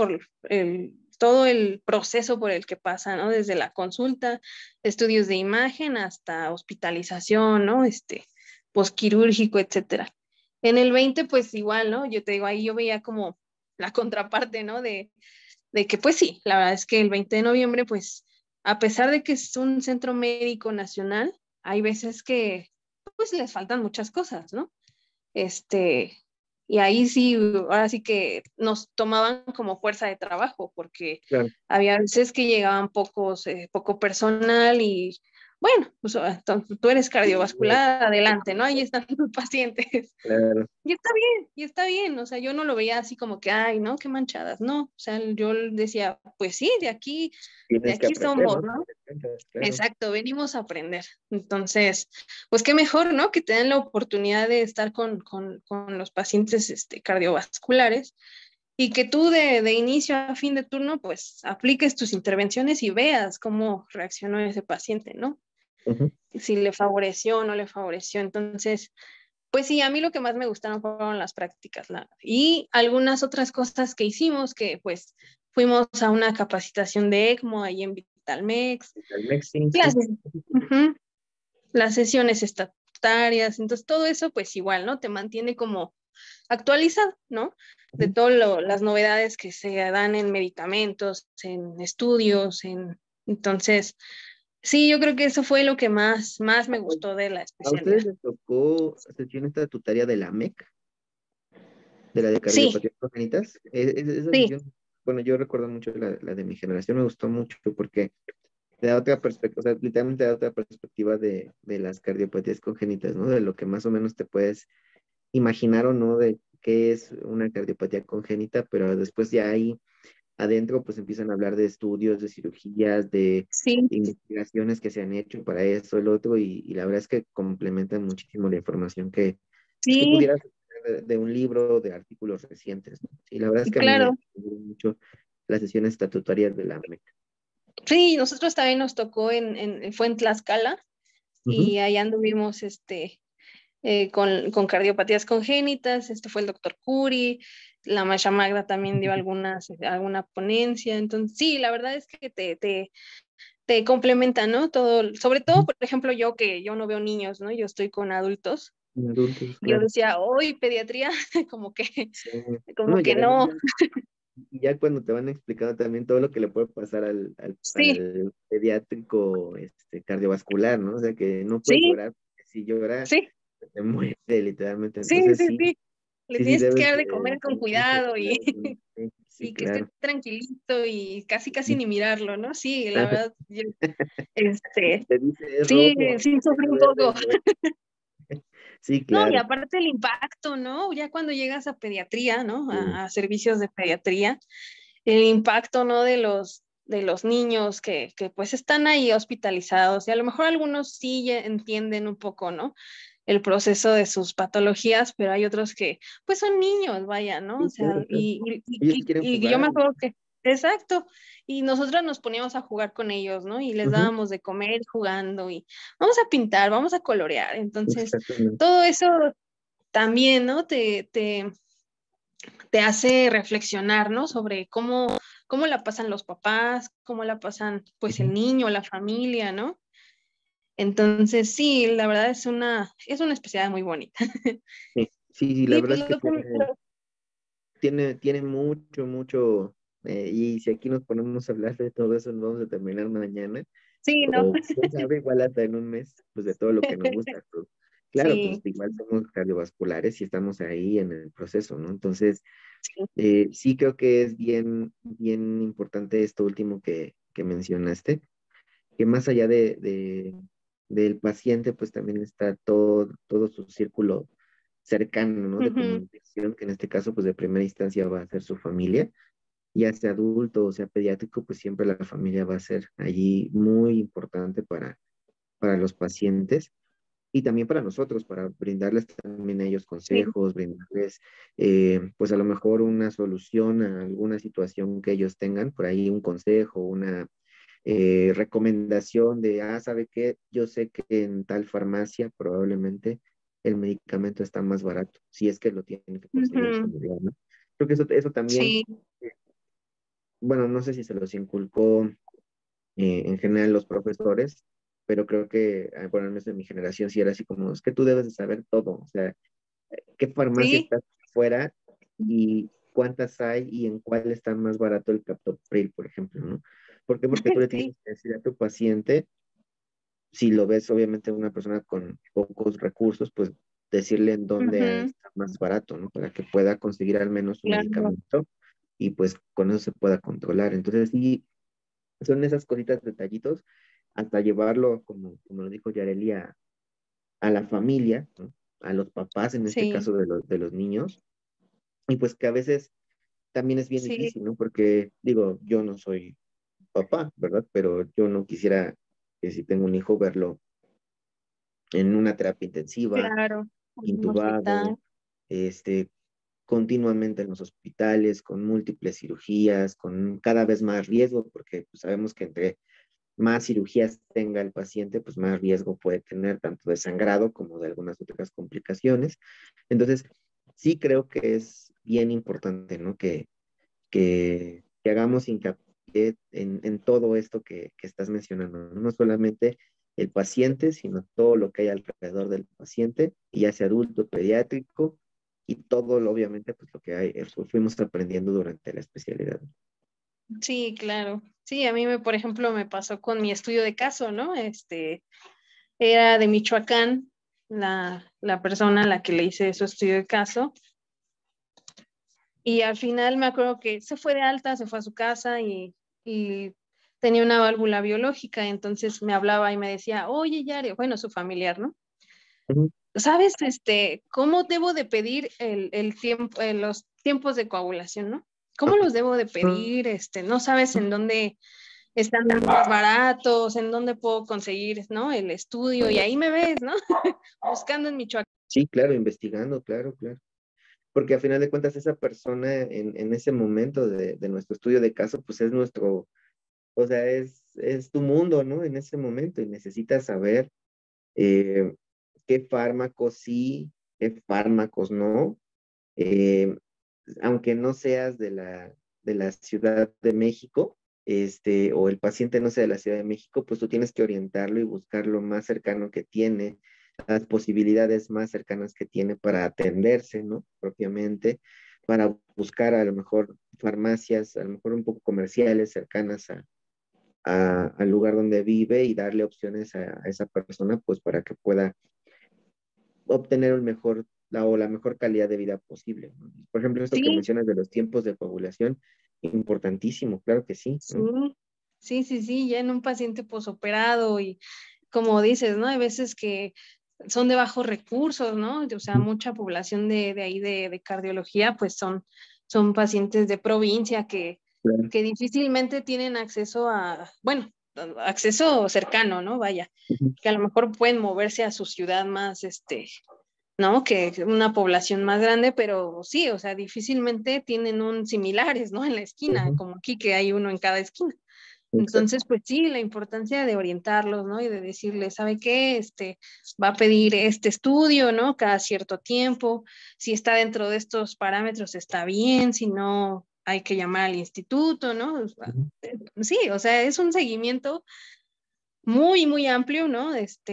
todo el proceso por el que pasa, ¿no? Desde la consulta, estudios de imagen hasta hospitalización, ¿no? Posquirúrgico, etcétera. En el 20, pues igual, ¿no? Yo te digo, ahí yo veía como la contraparte, ¿no? De que, pues sí, la verdad es que el 20 de noviembre, pues, a pesar de que es un centro médico nacional, hay veces que, pues, les faltan muchas cosas, ¿no? Este, y ahí sí, ahora sí que nos tomaban como fuerza de trabajo, porque Claro, había veces que llegaban poco personal y bueno, pues tú eres cardiovascular, adelante, ¿no? Ahí están tus pacientes. claro, Y está bien, o sea, yo no lo veía así como que, ay, no, qué manchadas, no, o sea, yo decía, pues sí, de tienes que aquí aprender, somos, ¿no? ¿no? Claro. Exacto, venimos a aprender. Entonces, pues qué mejor, ¿no? Que te den la oportunidad de estar con los pacientes cardiovasculares y que tú de inicio a fin de turno, pues apliques tus intervenciones y veas cómo reaccionó ese paciente, ¿no? Ujú. Si le favoreció o no le favoreció. Entonces, pues sí, a mí lo que más me gustaron fueron las prácticas y algunas otras cosas que hicimos, que pues fuimos a una capacitación de ECMO ahí en Vitalmex, El Mexi, las, sí. ujú, las sesiones estatutarias, entonces todo eso pues igual, ¿no? Te mantiene como actualizado, ¿no? De Ujú. todas las novedades que se dan en medicamentos, en estudios, entonces, sí, yo creo que eso fue lo que más me gustó de la ¿A especialidad. ustedes les tocó sesión estatutaria de la MEC, de la de Sí, cardiopatías congénitas? Esa sí, sesión, bueno, yo recuerdo mucho la de mi generación, me gustó mucho porque te da otra perspectiva, o sea, literalmente te da otra perspectiva de las cardiopatías congénitas, ¿no? De lo que más o menos te puedes imaginar o no de qué es una cardiopatía congénita, pero después ya ahí adentro pues empiezan a hablar de estudios, de cirugías, sí, de investigaciones que se han hecho para esto, el otro, y la verdad es que complementan muchísimo la información pues, que sí, pudieras tener de un libro, de artículos recientes, ¿no? Y la verdad es que a mí me claro. gustó mucho las sesiones estatutarias de la MEC. Sí, nosotros también nos tocó fue en Tlaxcala Ujú. y ahí anduvimos con cardiopatías congénitas, fue el doctor Curi, la Masha Magda también dio alguna ponencia, entonces sí, la verdad es que te complementa, ¿no? Todo, sobre todo, Ujú. por ejemplo, yo que yo no veo niños, ¿no? Yo estoy con adultos, Adultos, y yo claro. decía, hoy pediatría, como que, Sí. como No, y que además no, ya cuando te van explicando también todo lo que le puede pasar sí, al pediátrico cardiovascular, ¿no? O sea, que no puedes sí, llorar, porque si llora, sí, te muere literalmente. sí, Entonces sí, sí, sí. Le sí tienes que debes dar de de comer con tener mucho cuidado cuidado, ¿no? Sí, sí, y que esté claro. tranquilito y casi Ujú. ni mirarlo, ¿no? Sí, la verdad, Te dice es sí, rojo, sí sufrí tenga un verde, poco. lo ve. Sí, No, y claro. aparte el impacto, ¿no? Ya cuando llegas a pediatría, ¿no? Sí. A servicios de pediatría, el impacto, ¿no? De los niños que pues están ahí hospitalizados y a lo mejor algunos sí ya entienden un poco, ¿no? El proceso de sus patologías, pero hay otros que pues son niños, vaya, ¿no? O Sí, claro, sea, claro. Ellos quieren y yo jugar. me acuerdo que, exacto, y nosotros nos poníamos a jugar con ellos, ¿no? Y les Ujú. dábamos de comer jugando y vamos a pintar, vamos a colorear. Entonces, Exactamente. todo eso también, ¿no? te hace reflexionar, ¿no? Sobre cómo la pasan los papás, cómo la pasan, pues, el niño, la familia, ¿no? Entonces, sí, la verdad es una especialidad muy bonita. Sí, sí, sí, la Y verdad pues es que tiene mucho, mucho, y si aquí nos ponemos a hablar de todo eso, nos vamos a terminar mañana, sí, ¿no? o quién sabe, igual hasta en un mes, pues de todo lo que nos gusta. Pero, claro, pues Sí, igual somos cardiovasculares y estamos ahí en el proceso, ¿no? Entonces, sí. sí creo que es bien, bien importante esto último que mencionaste, que más allá del paciente, pues también está todo su círculo cercano, ¿no? De Ujú. comunicación, que en este caso, pues de primera instancia va a ser su familia, ya sea adulto o sea pediátrico, pues siempre la familia va a ser allí muy importante para los pacientes y también para nosotros, para brindarles también a ellos Sí. consejos, brindarles, pues a lo mejor una solución a alguna situación que ellos tengan, por ahí un consejo, una recomendación de, ¿sabe qué? Yo sé que en tal farmacia probablemente el medicamento está más barato, si es que lo tienen que conseguir en su Ujú. lugar, ¿no? Creo que eso también, Sí. bueno, no sé si se los inculcó en general los profesores, pero creo que, bueno, al menos en mi generación sí era así como, es que tú debes de saber todo, o sea, qué farmacia Sí. está fuera y cuántas hay y en cuál está más barato el captopril, por ejemplo, ¿no? ¿Por qué? Porque tú le tienes Sí. que decir a tu paciente, si lo ves obviamente una persona con pocos recursos, pues decirle en dónde Ujú. está más barato, ¿no? Para que pueda conseguir al menos su Claro. medicamento y pues con eso se pueda controlar. Entonces sí, son esas cositas, detallitos, hasta llevarlo, como lo dijo Yareli, a la familia, ¿no? A los papás, en este Sí. caso de los niños, y pues que a veces también es bien Sí. difícil, ¿no? Porque digo, yo no soy papá, ¿verdad? Pero yo no quisiera que si tengo un hijo verlo en una terapia intensiva, Claro. En un hospital. intubado, este, continuamente en los hospitales, con múltiples cirugías, con cada vez más riesgo, porque pues, sabemos que entre más cirugías tenga el paciente, pues más riesgo puede tener tanto de sangrado como de algunas otras complicaciones. Entonces, sí creo que es bien importante, ¿no? Que hagamos hincapié en todo esto que estás mencionando, ¿no? No solamente el paciente, sino todo lo que hay alrededor del paciente, y ya sea adulto, pediátrico, y todo, obviamente, pues lo que hay, fuimos aprendiendo durante la especialidad. Sí, claro. Sí, a mí por ejemplo, me pasó con mi estudio de caso, ¿no? Era de Michoacán, la persona a la que le hice su estudio de caso. Y al final me acuerdo que se fue de alta, se fue a su casa y tenía una válvula biológica. Entonces me hablaba y me decía, oye, Yare, bueno, su familiar, ¿no? Ujú. ¿Sabes, cómo debo de pedir el tiempo, los tiempos de coagulación, ¿no? ¿Cómo los debo de pedir? No sabes en dónde están más baratos, en dónde puedo conseguir, ¿no? El estudio, y ahí me ves, ¿no? Buscando en Michoacán. Sí, claro, investigando, claro, claro. Porque a final de cuentas esa persona en ese momento de nuestro estudio de caso, pues es nuestro, o sea, es tu mundo, ¿no? En ese momento y necesitas saber eh, qué fármacos sí, qué fármacos no. Eh, Aunque no seas de la Ciudad de México, o el paciente no sea de la Ciudad de México, pues tú tienes que orientarlo y buscar lo más cercano que tiene, las posibilidades más cercanas que tiene para atenderse, ¿no? Propiamente, para buscar a lo mejor farmacias, a lo mejor un poco comerciales cercanas al lugar donde vive y darle opciones a esa persona, pues para que pueda obtener la mejor calidad de vida posible, ¿no? Por ejemplo, esto que Sí, mencionas de los tiempos de coagulación, importantísimo, claro que sí, sí, ¿no? sí, sí, sí, ya en un paciente posoperado y como dices, ¿no? Hay veces que son de bajos recursos, ¿no? O sea, Ujú. mucha población de ahí de cardiología, pues son pacientes de provincia Claro. que difícilmente tienen acceso bueno, acceso cercano, ¿no? Vaya, Ujú. que a lo mejor pueden moverse a su ciudad más, ¿no? Que una población más grande, pero sí, o sea, difícilmente tienen un similares, ¿no? En la esquina, Ujú. como aquí que hay uno en cada esquina. Exacto. Entonces, pues sí, la importancia de orientarlos, ¿no? Y de decirles, ¿sabe qué? Va a pedir este estudio, ¿no? Cada cierto tiempo. Si está dentro de estos parámetros, está bien. Si no, hay que llamar al instituto, ¿no? O sea, Ujú. sí, o sea, es un seguimiento muy, muy amplio, ¿no?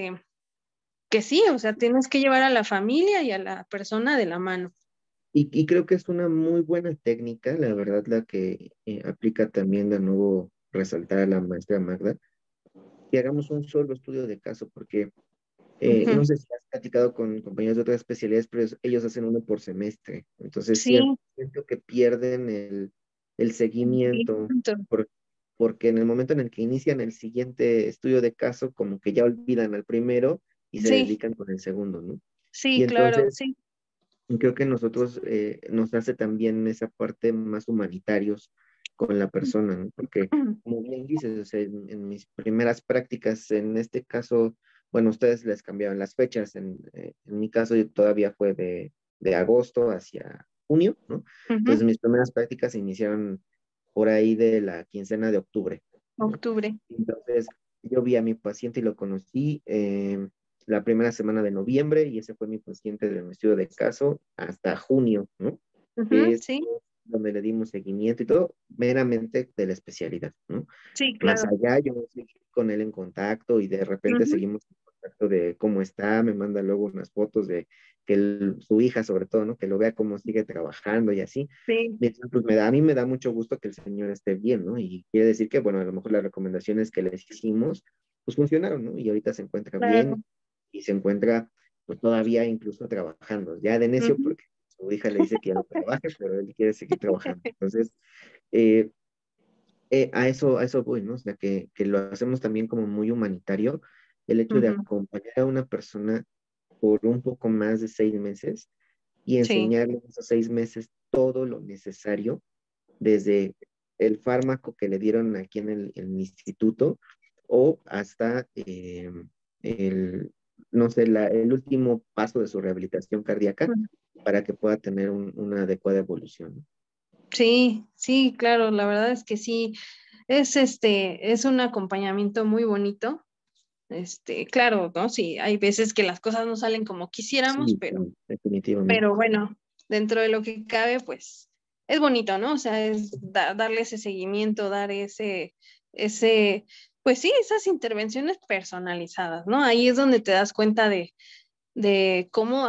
Que sí, o sea, tienes que llevar a la familia y a la persona de la mano. Y creo que es una muy buena técnica, la verdad, la que aplica también de nuevo resaltar a la maestra Magda, que hagamos un solo estudio de caso, porque Ujú. no sé si has platicado con compañeros de otras especialidades, pero ellos hacen uno por semestre. Entonces, Sí, siento que pierden el seguimiento, punto. porque en el momento en el que inician el siguiente estudio de caso, como que ya olvidan al primero y se Sí, dedican con el segundo, ¿no? Y sí, claro, entonces, sí. creo que nosotros nos hace también esa parte más humanitarios con la persona, ¿no? Porque, como bien dices, o sea, en mis primeras prácticas, en este caso, bueno, ustedes les cambiaron las fechas, en mi caso yo todavía fue de agosto hacia junio, ¿no? Ujú. Entonces mis primeras prácticas se iniciaron por ahí de la quincena de octubre, ¿no? Octubre. Entonces, yo vi a mi paciente y lo conocí la primera semana de noviembre y ese fue mi paciente de mi estudio de caso hasta junio, ¿no? Que Ujú, es sí, donde le dimos seguimiento y todo, meramente de la especialidad, ¿no? sí, Más claro. allá, yo seguí con él en contacto y de repente Ujú, seguimos en contacto de cómo está, me manda luego unas fotos de que su hija sobre todo, ¿no? Que lo vea cómo sigue trabajando y así. sí, Y entonces, pues, a mí me da mucho gusto que el señor esté bien, ¿no? Y quiere decir que, bueno, a lo mejor las recomendaciones que les hicimos, pues funcionaron, ¿no? Y ahorita se encuentra claro. bien y se encuentra, pues todavía incluso trabajando, ya de necio Ujú, porque su hija le dice que ya no trabaje, pero él quiere seguir trabajando. Entonces, eh, a eso voy, ¿no? O sea, que lo hacemos también como muy humanitario, el hecho de ujú, acompañar a una persona por un poco más de 6 meses y sí, enseñarle en esos 6 meses todo lo necesario, desde el fármaco que le dieron aquí en el instituto o hasta el, no sé, el último paso de su rehabilitación cardíaca ujú. para que pueda tener una adecuada evolución, ¿no? Sí, sí, claro, la verdad es que sí, es un acompañamiento muy bonito. Claro, ¿no? Sí, hay veces que las cosas no salen como quisiéramos, Sí, sí, definitivamente. pero bueno, dentro de lo que cabe, pues es bonito, ¿no? O sea, es darle ese seguimiento, dar ese, pues sí, esas intervenciones personalizadas, ¿no? Ahí es donde te das cuenta de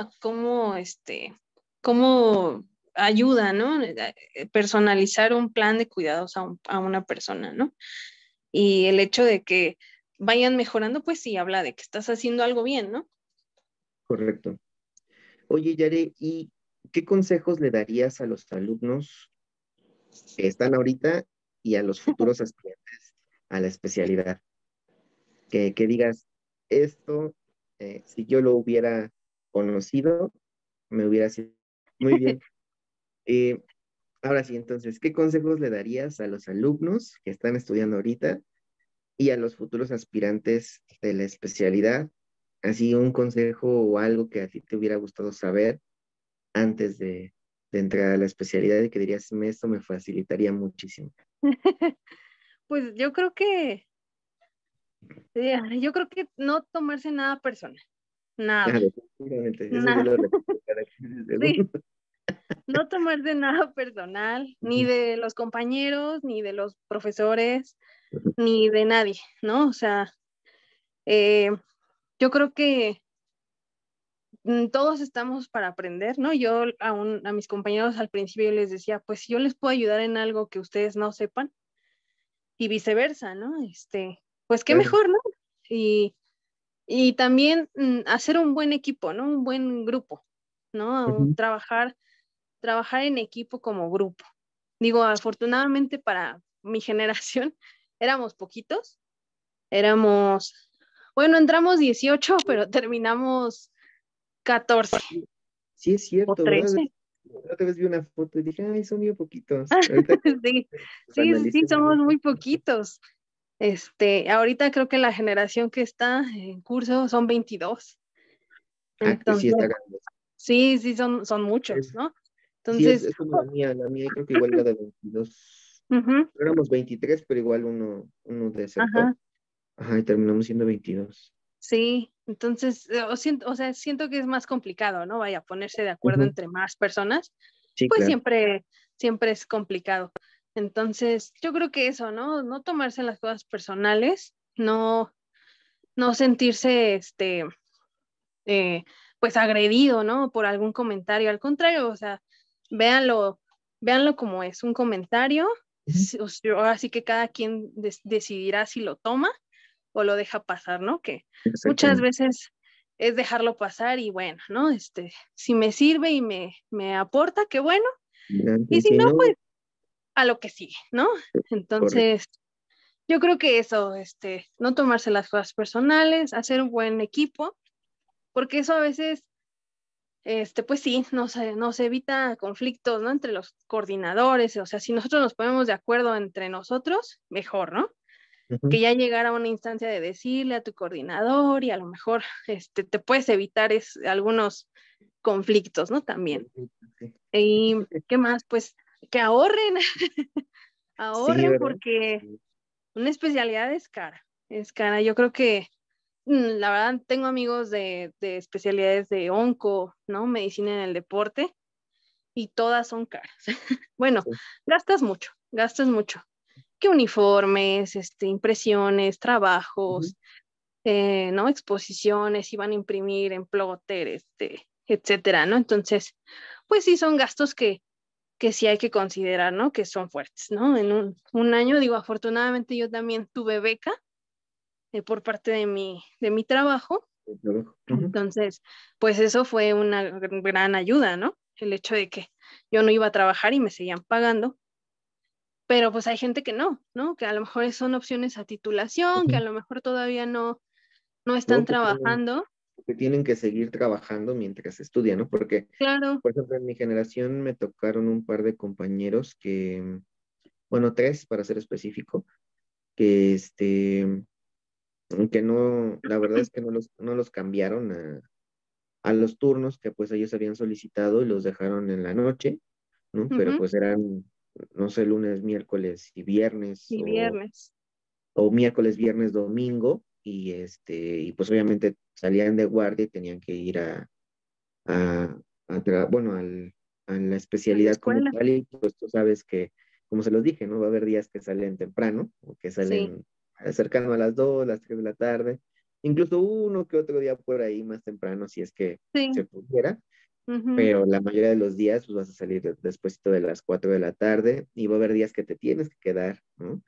cómo ayuda, ¿no? Personalizar un plan de cuidados a una persona, ¿no? Y el hecho de que vayan mejorando, pues sí, habla de que estás haciendo algo bien, ¿no? Correcto. Oye, Yare, ¿y qué consejos le darías a los alumnos que están ahorita y a los futuros aspirantes a la especialidad? Que digas, esto, si yo lo hubiera conocido, me hubiera sido muy bien. Eh, Ahora sí, entonces, ¿qué consejos le darías a los alumnos que están estudiando ahorita y a los futuros aspirantes de la especialidad? Así un consejo o algo que a ti te hubiera gustado saber antes de entrar a la especialidad y que dirías, esto me facilitaría muchísimo. Pues yo creo que no tomarse nada personal, Ah, nada, definitivamente, eso yo nada, lo repito cada 15 sí, segundos. no tomarse nada personal, ni de los compañeros, ni de los profesores, ni de nadie, ¿no? O sea, eh, yo creo que todos estamos para aprender, ¿no? Yo a mis compañeros al principio les decía, pues si yo les puedo ayudar en algo que ustedes no sepan y viceversa, ¿no? Pues qué Claro. mejor, ¿no? Y, y también hacer un buen equipo, ¿no? Un buen grupo, ¿no? Ujú. Trabajar en equipo como grupo. Digo, afortunadamente para mi generación éramos poquitos, éramos, bueno, entramos 18, pero terminamos 14 Sí, es o cierto, ¿verdad? 13. La otra vez vi una foto y dije, ay, son bien poquitos. Ahorita que Sí, lo sí, analicé, somos digo, muy poquitos. Ahorita creo que la generación que está en curso son 22. ah, que sí Entonces, está grande. sí, son muchos, ¿no? Sí, es, Entonces, es como la mía creo que igual era de 22. Ujú. Éramos 23, pero igual uno desertó. Ajá, Ajá, y terminamos siendo 22. sí. Entonces, siento que es más complicado, ¿no? Vaya, ponerse de acuerdo Ujú. entre más personas, Sí, pues claro. siempre es complicado. Entonces, yo creo que eso, ¿no? No tomarse las cosas personales, no sentirse, eh, pues agredido, ¿no? Por algún comentario. Al contrario, o sea, véanlo, véanlo como es un comentario. Ujú. Ahora sí que cada quien decidirá si lo toma o lo deja pasar, ¿no? Que muchas Exactamente. veces es dejarlo pasar y bueno, ¿no? Si me sirve y me aporta, qué bueno. Y Adelante. si Si no, no, pues a lo que sigue, ¿no? correcto. Entonces, yo creo que eso, no tomarse las cosas personales, hacer un buen equipo, porque eso a veces, pues sí, nos evita conflictos, ¿no? Entre los coordinadores, o sea, si nosotros nos ponemos de acuerdo entre nosotros, mejor, ¿no? Ujú. Que ya llegar a una instancia de decirle a tu coordinador y a lo mejor, te puedes evitar algunos conflictos, ¿no? También. Sí, Y, ¿qué más? Pues que ahorren, sí, ahorren ¿verdad? porque Sí. una especialidad es cara, es cara. Yo creo que la verdad, tengo amigos de especialidades de onco, ¿no? Medicina en el deporte, y todas son caras. Bueno, Sí. gastas mucho. ¿Qué uniformes, impresiones, Ujú. trabajos, ¿no? Exposiciones, iban a imprimir en plotter, etcétera, ¿no? Entonces, pues sí, son gastos que sí hay que considerar, ¿no? Que son fuertes, ¿no? En un año, digo, afortunadamente yo también tuve beca por parte de mi trabajo. El trabajo. Ujú. Entonces, pues eso fue una gran ayuda, ¿no? El hecho de que yo no iba a trabajar y me seguían pagando, pero pues hay gente que no, ¿no? Que a lo mejor son opciones a titulación, que a Ujú. lo mejor todavía no están No, trabajando. que tienen que seguir trabajando mientras estudian, ¿no? Porque, Claro. por ejemplo, en mi generación me tocaron un par de compañeros que, bueno, tres para ser específico, que que no, la verdad es que no los cambiaron a los turnos que pues ellos habían solicitado y los dejaron en la noche, ¿no? Pero Ujú. pues eran, no sé, lunes, miércoles y viernes Y viernes. o miércoles, viernes, domingo y pues obviamente salían de guardia y tenían que ir bueno, a la A la especialidad como escuela. tal y pues tú sabes que, como se los dije, ¿no? Va a haber días que salen temprano o que Sí, salen cercano a las 2 las 3 de la tarde, incluso uno que otro día por ahí más temprano si es que sí. se pudiera, Ujú. pero la mayoría de los días pues vas a salir después de las 4 de la tarde y va a haber días que te tienes que quedar, ¿no?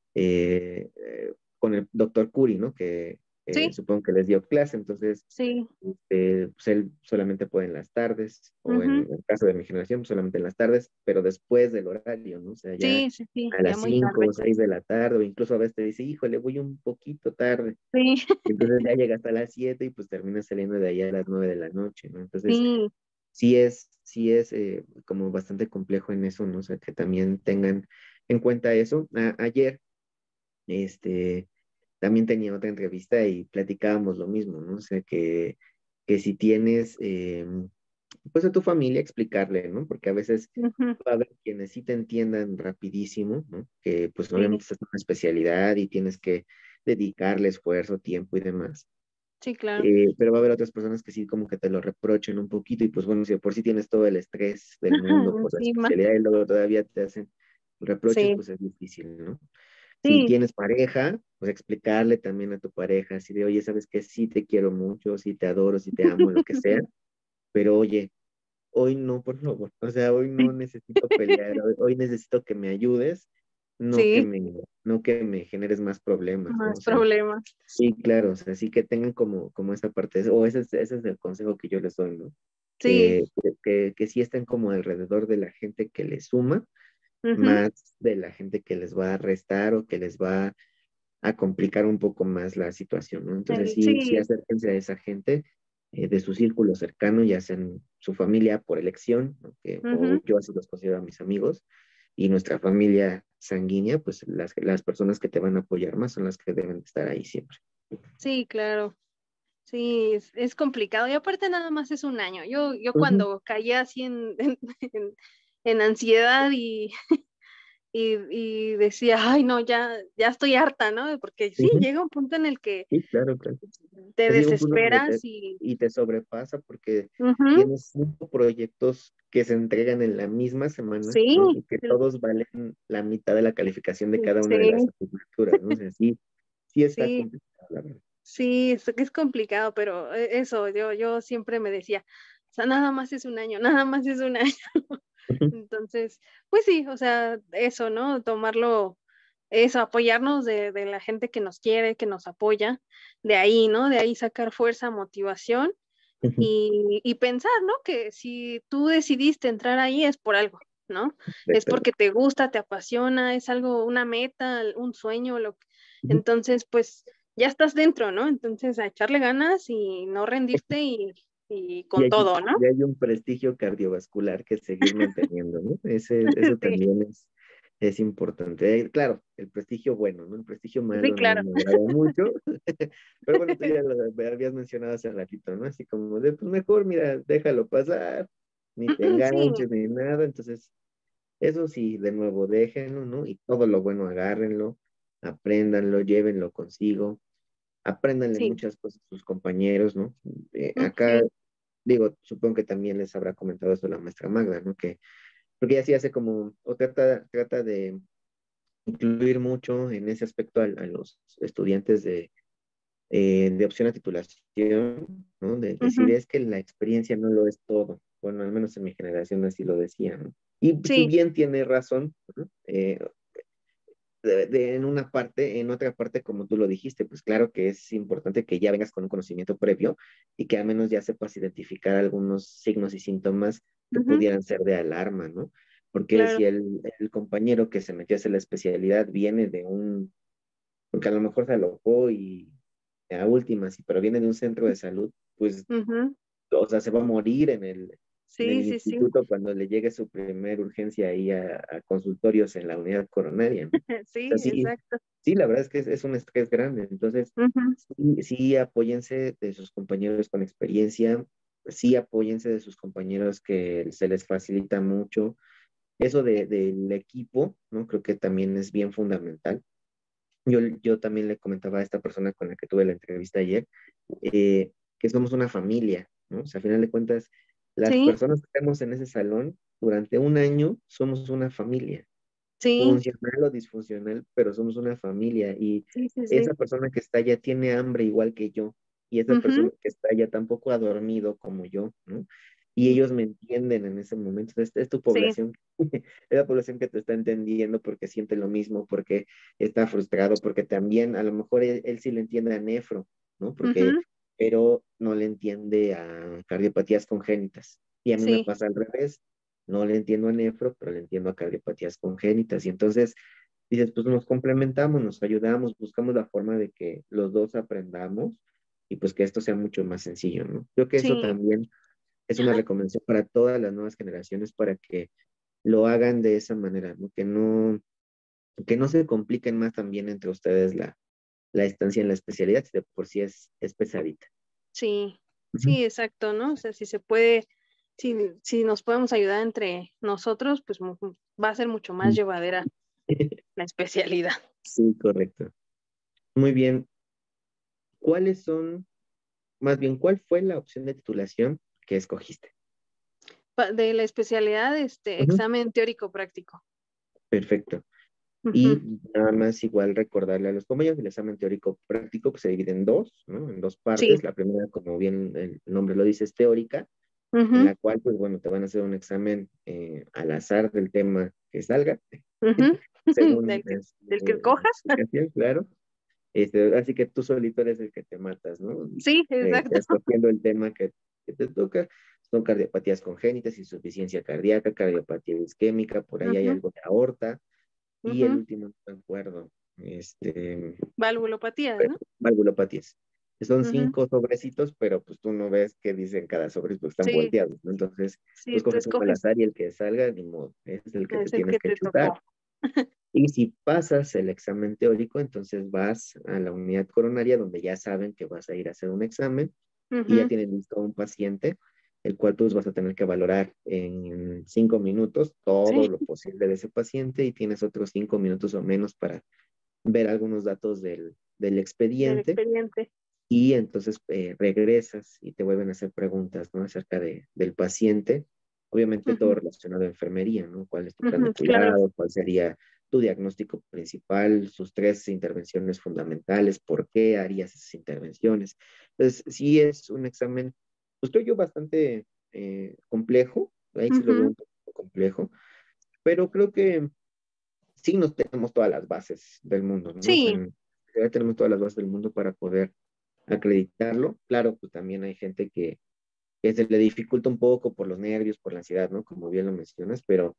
Con el doctor Curi, ¿no? Que Sí, supongo que les dio clase, entonces sí. pues él solamente puede en las tardes, o Ujú. en el caso de mi generación, pues solamente en las tardes, pero después del horario, ¿no? O sea, ya Sí, sí, sí, a ya las muy 5 tarde. o 6 de la tarde, o incluso a veces te dice, híjole, voy un poquito tarde, Sí, y entonces ya llega hasta las 7 y pues termina saliendo de ahí a las 9 de la noche, ¿no? Entonces, sí. sí es como bastante complejo en eso, ¿no? O sea, que también tengan en cuenta eso. Ayer, este, también tenía otra entrevista y platicábamos lo mismo, ¿no? O sea, que si tienes, pues a tu familia explicarle, ¿no? Porque a veces Ujú. va a haber quienes sí te entiendan rapidísimo, ¿no? Que pues Sí, obviamente es una especialidad y tienes que dedicarle esfuerzo, tiempo y demás. sí, claro. Pero va a haber otras personas que sí como que te lo reprochen un poquito y pues bueno, si de por sí tienes todo el estrés del mundo por la Encima. especialidad y luego todavía te hacen reproches, Sí, pues es difícil, ¿no? Si sí. tienes pareja, pues explicarle también a tu pareja, así de, oye, sabes que sí te quiero mucho, sí te adoro, sí te amo, lo que sea, pero oye, hoy no, por favor, o sea, hoy no necesito pelear, hoy necesito que me ayudes, no que Sí, me, no que me generes más problemas, ¿no? O más sea, problemas. sí, claro, o sea, sí que tengan como esa parte, o ese es el consejo que yo les doy, ¿no? Sí. Que sí estén como alrededor de la gente que les suma, Ujú. más de la gente que les va a restar o que les va a complicar un poco más la situación, ¿no? Entonces sí Sí. acérquense a esa gente de su círculo cercano, ya sea en su familia por elección, ¿no? O Ujú. yo así los considero a mis amigos, y nuestra familia sanguínea, pues las personas que te van a apoyar más son las que deben estar ahí siempre. Sí, claro. Sí, es complicado. Y aparte nada más es un año. Yo Ujú. cuando caía así en ansiedad y decía, ay, no, ya estoy harta, ¿no? Porque sí, Ujú. llega un punto en el que Sí, claro, claro. te Llega un punto donde desesperas y... y te sobrepasa porque Ujú, tienes 5 proyectos que se entregan en la misma semana, sí, ¿no? Y que todos valen la mitad de la calificación de cada una de las sí, asignaturas, ¿no? O sea, sí, sí está sí, complicado, la verdad. sí, es complicado, pero eso, yo siempre me decía, o sea, nada más es un año, nada más es un año. Ujú, Entonces, pues sí, o sea, eso, ¿no? Tomarlo, eso, apoyarnos de la gente que nos quiere, que nos apoya, de ahí, ¿no? De ahí sacar fuerza, motivación ujú, y pensar, ¿no? Que si tú decidiste entrar ahí es por algo, ¿no? Es exactamente. porque te gusta, te apasiona, es algo, una meta, un sueño, Ujú. entonces, pues ya estás dentro, ¿no? Entonces, a echarle ganas y no rendirte y Y con todo, ¿no? y hay un prestigio cardiovascular que seguir manteniendo, ¿no? Eso Sí, también es importante. Claro, el prestigio bueno, ¿no? El prestigio sí, malo no claro. me agrada mucho, pero bueno, tú ya lo habías mencionado hace ratito, ¿no? Así como de, pues mejor, mira, déjalo pasar, ni te Sí, enganches ni nada. Entonces, eso sí, de nuevo, déjenlo, ¿no? Y todo lo bueno agárrenlo, apréndanlo, llévenlo consigo, apréndanle sí, muchas cosas a sus compañeros, ¿no? Acá sí, digo, supongo que también les habrá comentado eso la maestra Magda, ¿no? Que, porque ella sí hace como, o trata de incluir mucho en ese aspecto a los estudiantes de opción a titulación, ¿no? De decir, ujú, es que la experiencia no lo es todo. Bueno, al menos en mi generación así lo decía, ¿no? Y si sí, bien tiene razón, ¿no? En una parte, en otra parte, como tú lo dijiste, pues claro que es importante que ya vengas con un conocimiento previo y que al menos ya sepas identificar algunos signos y síntomas que ujú, pudieran ser de alarma, ¿no? Porque claro, si el compañero que se metió a hacer la especialidad viene porque a lo mejor se alojó y a últimas, pero viene de un centro de salud, pues, ujú, o sea, se va a morir en el sí, sí, sí, instituto cuando le llegue su primer urgencia ahí a consultorios en la unidad coronaria, ¿no? O sea, sí, sí, exacto, sí, la verdad es que es un estrés grande. Entonces, ujú, sí, sí, apóyense de sus compañeros con experiencia, sí, apóyense de sus compañeros que se les facilita mucho. Eso del equipo, ¿no? Creo que también es bien fundamental. Yo también le comentaba a esta persona con la que tuve la entrevista ayer, que somos una familia, ¿no? O sea, a final de cuentas, las sí, personas que estamos en ese salón durante un año somos una familia sí, funcional o disfuncional, pero somos una familia y sí, sí, esa sí, persona que está allá tiene hambre igual que yo y esa ujú, persona que está allá tampoco ha dormido como yo, ¿no? Y ellos me entienden en ese momento. Entonces, es tu sí, población, es la población que te está entendiendo porque siente lo mismo, porque está frustrado, porque también a lo mejor él sí le entiende a nefro, ¿no? Porque, ujú, pero no le entiende a cardiopatías congénitas. Y a mí me sí, pasa al revés, no le entiendo a nefro, pero le entiendo a cardiopatías congénitas. Y entonces dices, pues nos complementamos, nos ayudamos, buscamos la forma de que los dos aprendamos y pues que esto sea mucho más sencillo, ¿no? Creo que eso sí, también es una recomendación para todas las nuevas generaciones para que lo hagan de esa manera, ¿no? Que no se compliquen más también entre ustedes la estancia en la especialidad, si de por sí es pesadita. sí, Ujú. sí, exacto, ¿no? O sea, si se puede, si nos podemos ayudar entre nosotros, pues va a ser mucho más llevadera la especialidad. Sí, correcto. Muy bien. ¿Cuáles son, más bien, cuál fue la opción de titulación que escogiste? De la especialidad, Ujú. examen teórico práctico. Perfecto. Ujú, Y nada más igual recordarle a los compañeros, el examen teórico práctico pues, se divide en dos, ¿no? En dos sí, partes. La primera, como bien el nombre lo dice, es teórica, en ujú, la cual, pues bueno, te van a hacer un examen al azar del tema que salga, ujú. según Del que la cojas. explicación, claro. Así que tú solito eres el que te matas, ¿no? Sí, exacto. Escogiendo el tema que te toca. Son cardiopatías congénitas, insuficiencia cardíaca, cardiopatía isquémica, por ahí hay Ujú, algo de aorta y el ujú. último, no me acuerdo, este, Valvulopatías, ¿no? valvulopatías. Son Ujú, 5 sobrecitos, pero pues tú no ves qué dicen cada sobre, porque están sí, volteados, ¿no? Entonces, tú sí, tú escoges uno al escoges, azar y el que salga, ni modo, es el que te es el tienes que que te chutar. tocó. Y si pasas el examen teórico, entonces vas a la unidad coronaria donde ya saben que vas a ir a hacer un examen y ya Ujú, tienen listo a un paciente el cual pues vas a tener que valorar en 5 minutos todo Sí, lo posible de ese paciente y tienes otros 5 minutos o menos para ver algunos datos del del expediente expediente. y entonces regresas y te vuelven a hacer preguntas, ¿no? Acerca del paciente, obviamente todo Ujú, relacionado a enfermería, ¿no? ¿Cuál es tu plan de ujú, claro, cuidado? ¿Cuál sería tu diagnóstico principal? Sus 3 intervenciones fundamentales, ¿por qué harías esas intervenciones? Entonces, sí es un examen, pues creo yo bastante complejo, ahí sí lo veo ujú, un poco complejo, pero creo que sí nos tenemos todas las bases del mundo, ¿no? O sea, sí, ya tenemos todas las bases del mundo para poder acreditarlo. Claro, pues también hay gente que se le dificulta un poco por los nervios, por la ansiedad, ¿no? Como bien lo mencionas, pero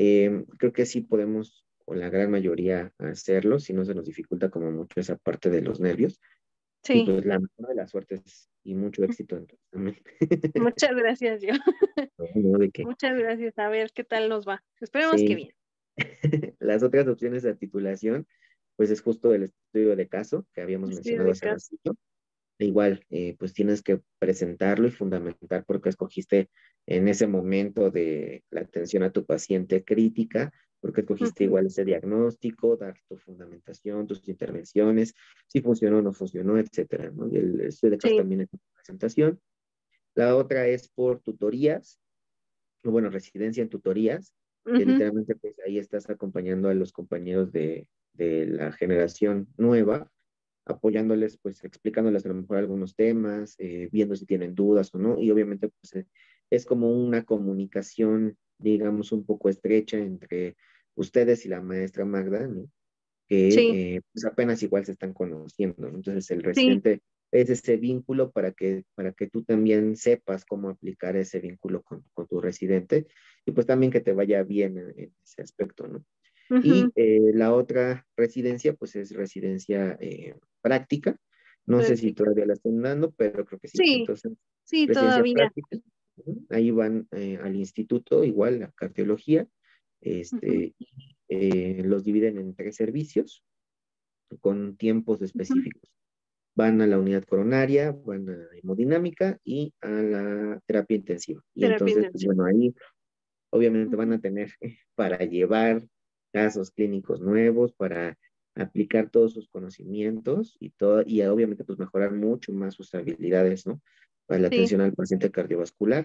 creo que sí podemos, o la gran mayoría, hacerlo, si no se nos dificulta como mucho esa parte de los nervios. Y sí. pues la mejor de las suertes y mucho éxito entonces también. Muchas gracias, yo. No, no, de que Muchas gracias. A ver qué tal nos va. Esperemos que sí. bien. Las otras opciones de titulación, pues es justo el estudio de caso que habíamos Estudio mencionado de hace caso. ratito. Igual, pues tienes que presentarlo y fundamentar por qué escogiste en ese momento de la atención a tu paciente crítica, por qué escogiste Ujú, igual ese diagnóstico, dar tu fundamentación, tus intervenciones, si funcionó o no funcionó, etcétera, ¿no? Y el estudio de caso sí. también es una presentación. La otra es por tutorías, o bueno, residencia en tutorías, que Ujú, literalmente pues ahí estás acompañando a los compañeros de la generación nueva, apoyándoles, pues explicándoles a lo mejor algunos temas, viendo si tienen dudas o no, y obviamente pues es como una comunicación, digamos, un poco estrecha entre ustedes y la maestra Magda, ¿no? Que sí, pues apenas igual se están conociendo, ¿no? Entonces el sí. residente es ese vínculo para que tú también sepas cómo aplicar ese vínculo con tu residente y pues también que te vaya bien en ese aspecto, ¿no? Y Ujú, la otra residencia, pues es residencia práctica. No sé si práctica. todavía la están dando, pero creo que sí. Sí, Entonces, sí, residencia todavía. práctica. Ujú. Ahí van al instituto, igual, la cardiología. Ujú, Los dividen en 3 servicios con tiempos ujú, específicos. Van a la unidad coronaria, van a hemodinámica y a la terapia intensiva. Y terapia entonces, pues intensiva. bueno, ahí obviamente van Ujú, a tener para llevar casos clínicos nuevos, para aplicar todos sus conocimientos y todo, y obviamente pues mejorar mucho más sus habilidades, ¿no? Para la sí, atención al paciente cardiovascular.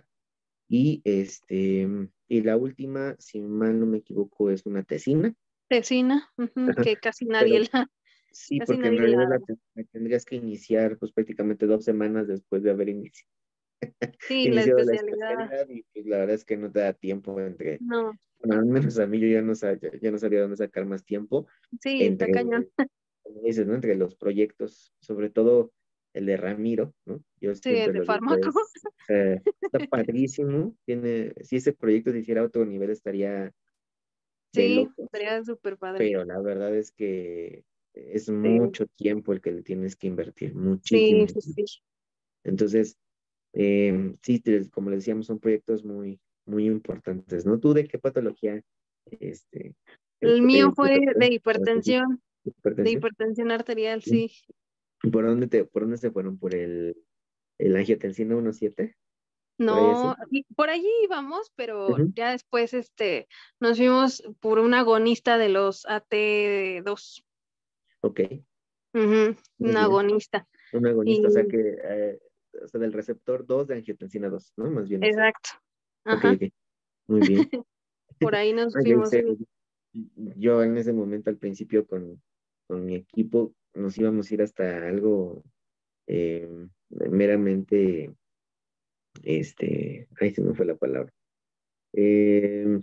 Y la última, si mal no me equivoco, es una tesina. tesina, ujú, Ajá. que casi nadie Pero la, sí, casi porque en nadie la realidad da. la tendrías que iniciar pues prácticamente 2 semanas después de haber Sí, la iniciado la especialidad, especialidad y pues la verdad es que no te da tiempo entre, no, bueno, al menos a mí yo ya no sabía dónde sacar más tiempo sí, está entre, cañón. como dices, ¿no? Entre los proyectos, sobre todo el de Ramiro, ¿no? Yo Sí, siempre de lo digo, fármaco. está padrísimo, si ese proyecto se hiciera a otro nivel estaría de Sí, locos, estaría súper padre. pero la verdad es que es Sí, mucho tiempo el que le tienes que invertir, sí, muchísimo. sí, sí. Entonces, sí, como les decíamos, son proyectos muy, muy importantes, ¿no? ¿Tú de qué patología, este, El mío te fue tocó? de ¿Hipertensión? hipertensión arterial, ¿Sí? sí. Por dónde se fueron? ¿Por el angiotensina 1.7? ¿Por ahí No, así? y por allí íbamos, pero Ujú. ya después nos fuimos por un agonista de los AT2. Ok, Ujú, muy un bien. agonista. Un agonista, Y o sea, del receptor 2 de angiotensina 2, ¿no? Más bien así. exacto. Ok, Ajá. ok, muy bien. Por ahí nos Ah, fuimos. yo en ese momento al principio con mi equipo nos íbamos a ir hasta algo eh, meramente, ahí se me fue la palabra, eh,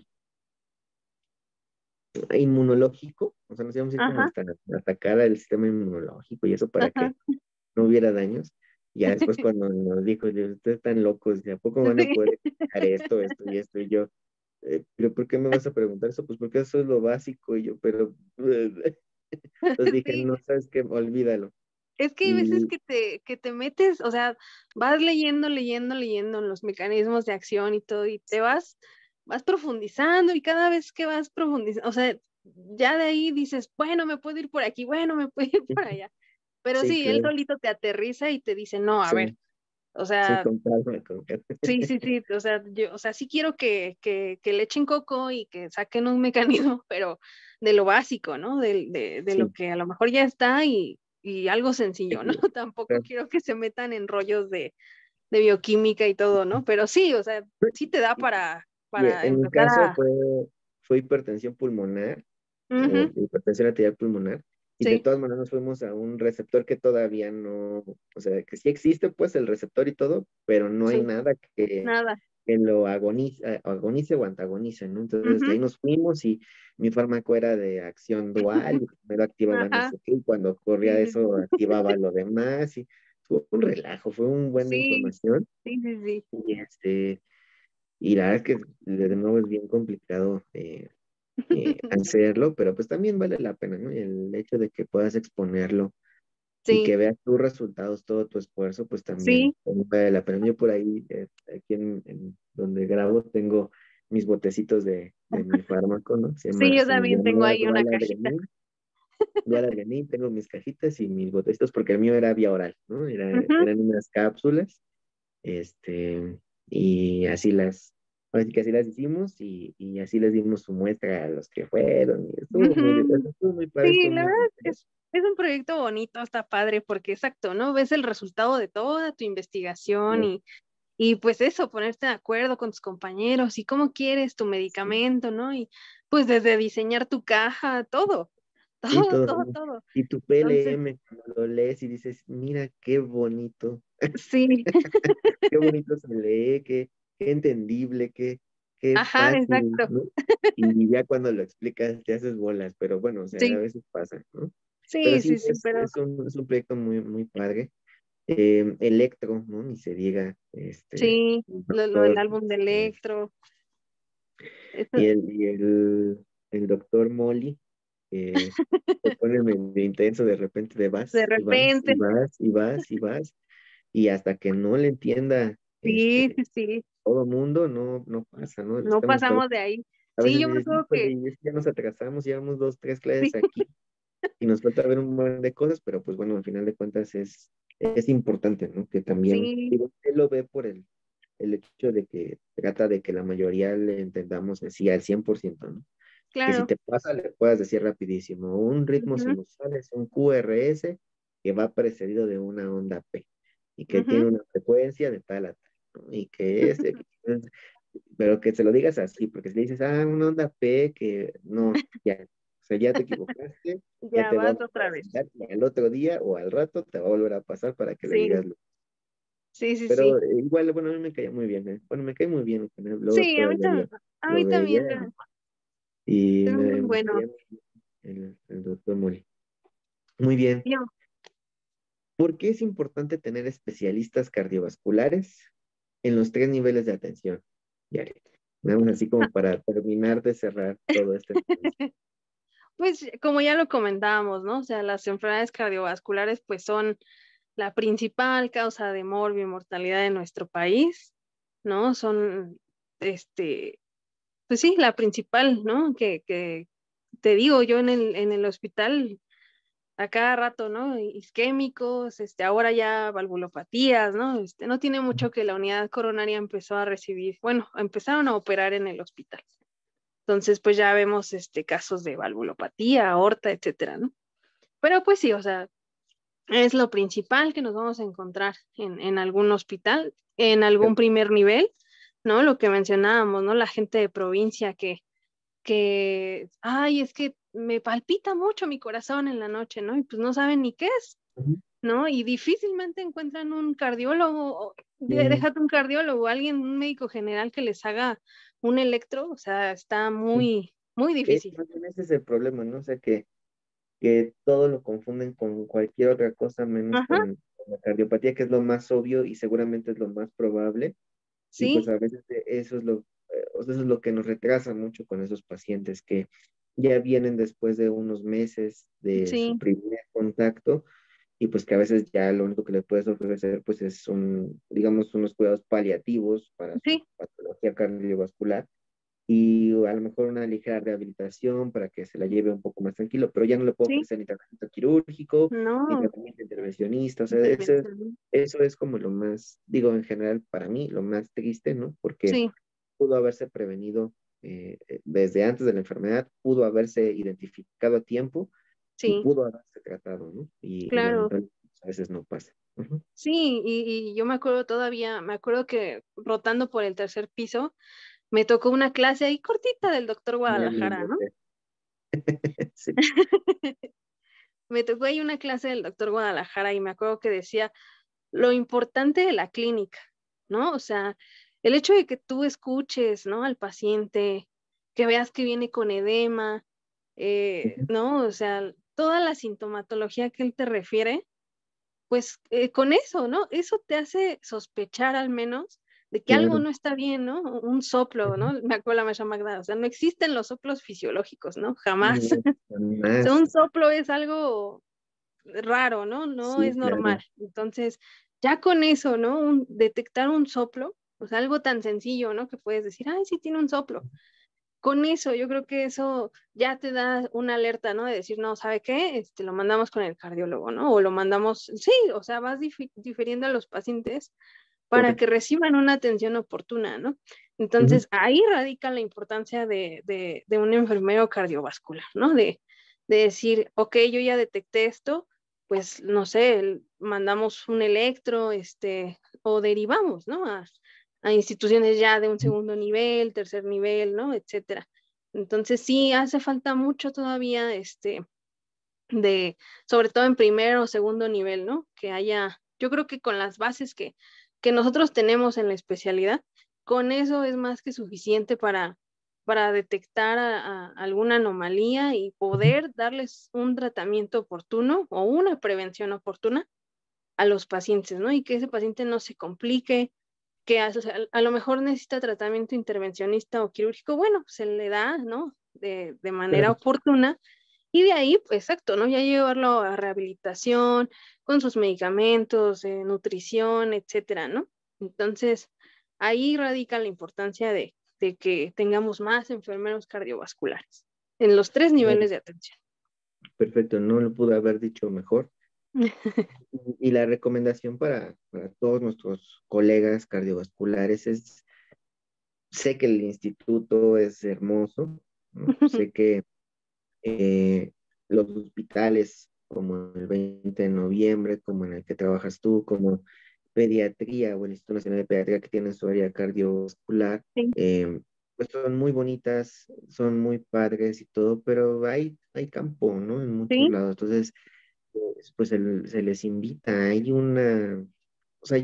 inmunológico, o sea, nos íbamos a ir como Ajá. hasta atacar al sistema inmunológico y eso para Ajá. que no hubiera daños. Ya después cuando nos dijo, ustedes están locos, ¿de a poco van a Sí. poder explicar esto y esto? Y yo, pero ¿por qué me vas a preguntar eso? Pues porque eso es lo básico. Y yo, pero, entonces dije, Sí. no, ¿sabes qué? Olvídalo. Es que hay veces Y que te metes, o sea, vas leyendo, leyendo, leyendo en los mecanismos de acción y todo, y vas profundizando, y cada vez que vas profundizando, o sea, ya de ahí dices, bueno, me puedo ir por aquí, bueno, me puedo ir por allá. Pero sí, sí, él claro, solito te aterriza y te dice, no, a ver, sí, O Sí, sea, con calma, con calma. sí, sí, sí, o sea, yo, o sea, sí quiero que le echen coco y que saquen un mecanismo, pero de lo básico, ¿no? De lo Sí, que a lo mejor ya está y algo sencillo, ¿no? sí, Tampoco claro. quiero que se metan en rollos de bioquímica y todo, ¿no? Pero sí, o sea, sí te da Y para en mi empezar caso a... fue hipertensión pulmonar o Ujú, hipertensión arterial pulmonar. Y de sí, todas maneras nos fuimos a un receptor que todavía no, o sea, que sí existe pues el receptor y todo, pero no hay sí, nada nada. que lo agonice o antagonice, ¿no? Entonces de Ujú, ahí nos fuimos y mi fármaco era de acción dual y primero activaba no ajá, sé qué y cuando ocurría sí, sí, eso activaba lo demás y fue un relajo, fue un buen de sí, información sí, sí, sí. y y la verdad es que de nuevo es bien complicado hacerlo, pero pues también vale la pena, ¿no? Y el hecho de que puedas exponerlo y Sí, que veas tus resultados, todo tu esfuerzo, pues sí, también vale la pena. Yo por ahí, aquí en donde grabo, tengo mis botecitos de mi fármaco, ¿no? sí, yo Se también tengo llama ahí una cajita. Dual Adrenaline, tengo mis cajitas y mis botecitos, porque el mío era vía oral, ¿no? Ujú. Eran unas cápsulas, y así ahora sí que así las hicimos y así les dimos su muestra a los que fueron, y Ujú. estuvo muy padre, Sí, estuvo la muy verdad divertido. es un proyecto bonito, está padre, porque exacto, ¿no? Ves el resultado de toda tu investigación Sí, y pues eso, ponerte de acuerdo con tus compañeros y cómo quieres tu sí. medicamento, ¿no? Y pues desde diseñar tu caja, todo, Sí, todo, todo. todo, todo. Y tu Entonces, PLM, cuando lo lees y dices, mira sí, qué bonito se lee, qué entendible, qué ajá, fácil, exacto. ¿no? Y ya cuando lo explicas te haces bolas, pero bueno, o sea, a Sí, veces pasa, ¿no? Pero sí, sí, sí, sí, pero es un proyecto muy, muy padre. Electro, ¿no? Ni se diga, sí, el lo del doctor, álbum de Electro, eso, y el doctor Molly, se pone medio intenso de repente de de vas y vas y repente, vas y vas y vas y hasta que no le entienda sí, sí, sí, todo mundo, no pasa, ¿no? no Estamos pasamos de ahí. a Sí, veces yo me dices, acuerdo híjole, que, y es que ya nos atrasamos, llevamos dos, tres sí, clases aquí y nos falta ver un montón de cosas, pero pues bueno, al final de cuentas es importante, ¿no? Que también, sí, digo, él lo ve por el hecho de que trata de que la mayoría le entendamos así al 100%, ¿no? Que si claro. te pasa, le puedas decir rapidísimo, un ritmo Ujú, sinusal es un QRS que va precedido de una onda P y que ujú. tiene una frecuencia de tal a tal, ¿no? Y que pero que se lo digas así, porque si le dices, una onda P, que no, ya, o sea, ya te equivocaste, ya Ya te va a vas volver otra a vez. pasar, y al otro día o al rato te va a volver a pasar para que le Sí, digas. sí, sí, Pero sí. igual, bueno, a mí me caía muy bien, ¿eh? Bueno, me cae muy bien, luego Sí, todavía a lo mí veía también y es muy me bueno. caía muy bien el doctor Mori. Muy bien. Yo, ¿Por qué es importante tener especialistas cardiovasculares en los tres niveles de atención? Ya, vamos así como para terminar de cerrar todo este tema. pues como ya lo comentábamos, ¿no? O sea, las enfermedades cardiovasculares pues son la principal causa de morbio y mortalidad en nuestro país, ¿no? Son, este, pues sí, la principal, ¿no? Que te digo, yo en el hospital a cada rato, ¿no? Isquémicos, ahora ya valvulopatías, ¿no? No tiene mucho que la unidad coronaria empezó a recibir, bueno, empezaron a operar en el hospital. Entonces, pues ya vemos casos de valvulopatía, aorta, etcétera, ¿no? Pero pues sí, o sea, es lo principal que nos vamos a encontrar en algún hospital, en algún primer nivel, ¿no? Lo que mencionábamos, ¿no? La gente de provincia ay, es que me palpita mucho mi corazón en la noche, ¿no? Y pues no saben ni qué es, Ujú. ¿no? Y difícilmente encuentran un cardiólogo, Sí, déjate un cardiólogo, alguien, un médico general que les haga un electro, o sea, está sí. muy, muy difícil. Más bien ese es el problema, ¿no? O sea, que todo lo confunden con cualquier otra cosa menos Ajá, con la cardiopatía, que es lo más obvio y seguramente es lo más probable. Y pues sí, a veces o sea, eso es lo que nos retrasa mucho con esos pacientes que ya vienen después de unos meses de su sí, primer contacto y pues que a veces ya lo único que le puedes ofrecer pues es digamos, unos cuidados paliativos para su sí, patología cardiovascular y a lo mejor una ligera rehabilitación para que se la lleve un poco más tranquilo, pero ya no le puedo Sí, ofrecer ni tratamiento quirúrgico, ni no, tratamiento intervencionista, o sea, intervención. eso es como lo más, digo, en general para mí, lo más triste, ¿no? Porque Sí, pudo haberse prevenido desde antes de la enfermedad, pudo haberse identificado a tiempo y sí, pudo haberse tratado, ¿no? Y claro. lamentablemente a veces no pasa. Ujú. Sí, y yo me acuerdo todavía, me acuerdo que rotando por el tercer piso, me tocó una clase ahí cortita del doctor Ya me Guadalajara, ¿no? inventé. Sí, Me tocó ahí una clase del doctor Guadalajara y me acuerdo que decía lo importante de la clínica, ¿no? O sea, el hecho de que tú escuches, ¿no? Al paciente, que veas que viene con edema, ujú, ¿no? O sea, toda la sintomatología que él te refiere, pues con eso, ¿no? Eso te hace sospechar al menos de que algo claro. no está bien, ¿no? Un soplo, Ujú. ¿no? Me acuerdo la maestra Magda, o sea, no existen los soplos fisiológicos, ¿no? Jamás. No, O sea, más. un soplo es algo raro, ¿no? No Sí, es normal. claro. Entonces, ya con eso, ¿no? Detectar un soplo, pues algo tan sencillo, ¿no? Que puedes decir, ay, sí tiene un soplo. Con eso, yo creo que eso ya te da una alerta, ¿no? De decir, no, ¿sabe qué? Lo mandamos con el cardiólogo, ¿no? O lo mandamos, sí, o sea, vas difiriendo a los pacientes para que Correcto. reciban una atención oportuna, ¿no? Ujú. Entonces, ahí radica la importancia de un enfermero cardiovascular, ¿no? De decir, ok, yo ya detecté esto, pues, no sé, mandamos un electro, o derivamos, ¿no? A instituciones ya de un segundo nivel, tercer nivel, ¿no? Etcétera. Entonces, sí, hace falta mucho todavía, de, sobre todo en primer o segundo nivel, ¿no? Que haya, yo creo que con las bases que nosotros tenemos en la especialidad, con eso es más que suficiente para detectar alguna anomalía y Ujú. poder darles un tratamiento oportuno o una prevención oportuna a los pacientes, ¿no? Y que ese paciente no se complique, que o sea, a lo mejor necesita tratamiento intervencionista o quirúrgico, bueno, se le da, ¿no? De manera Claro. oportuna y de ahí, pues exacto, ¿no? Ya llevarlo a rehabilitación, con sus medicamentos, nutrición, etcétera, ¿no? Entonces, ahí radica la importancia de que tengamos más enfermeros cardiovasculares en los tres Claro. niveles de atención. Perfecto, no lo pude haber dicho mejor. Y la recomendación para todos nuestros colegas cardiovasculares es, sé que el instituto es hermoso, ¿no? Sé que los hospitales como el 20 de noviembre, como en el que trabajas tú, como pediatría o el Instituto Nacional de Pediatría que tiene su área cardiovascular, Sí, pues son muy bonitas, son muy padres y todo, pero hay campo, ¿no? En muchos sí, lados. Entonces, pues se les invita, o sea,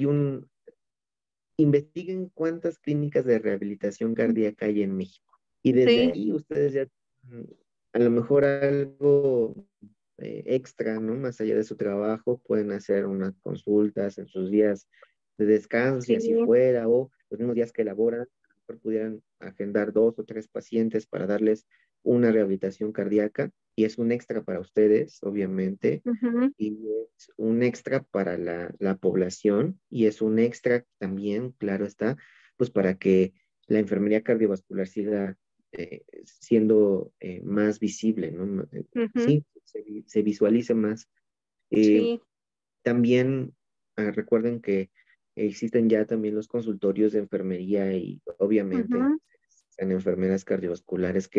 investiguen cuántas clínicas de rehabilitación cardíaca hay en México. Y desde sí, ahí ustedes ya, a lo mejor algo extra, ¿no? Más allá de su trabajo, pueden hacer unas consultas en sus días de descanso, si sí, así fuera, o los mismos días que elaboran, a lo mejor pudieran agendar 2 o 3 pacientes para darles una rehabilitación cardíaca, y es un extra para ustedes, obviamente, ujú, y es un extra para la población, y es un extra también, claro está, pues para que la enfermería cardiovascular siga siendo más visible, ¿no? ujú, Sí, se visualice más. Eh, sí, También recuerden que existen ya también los consultorios de enfermería y obviamente ujú, en enfermeras cardiovasculares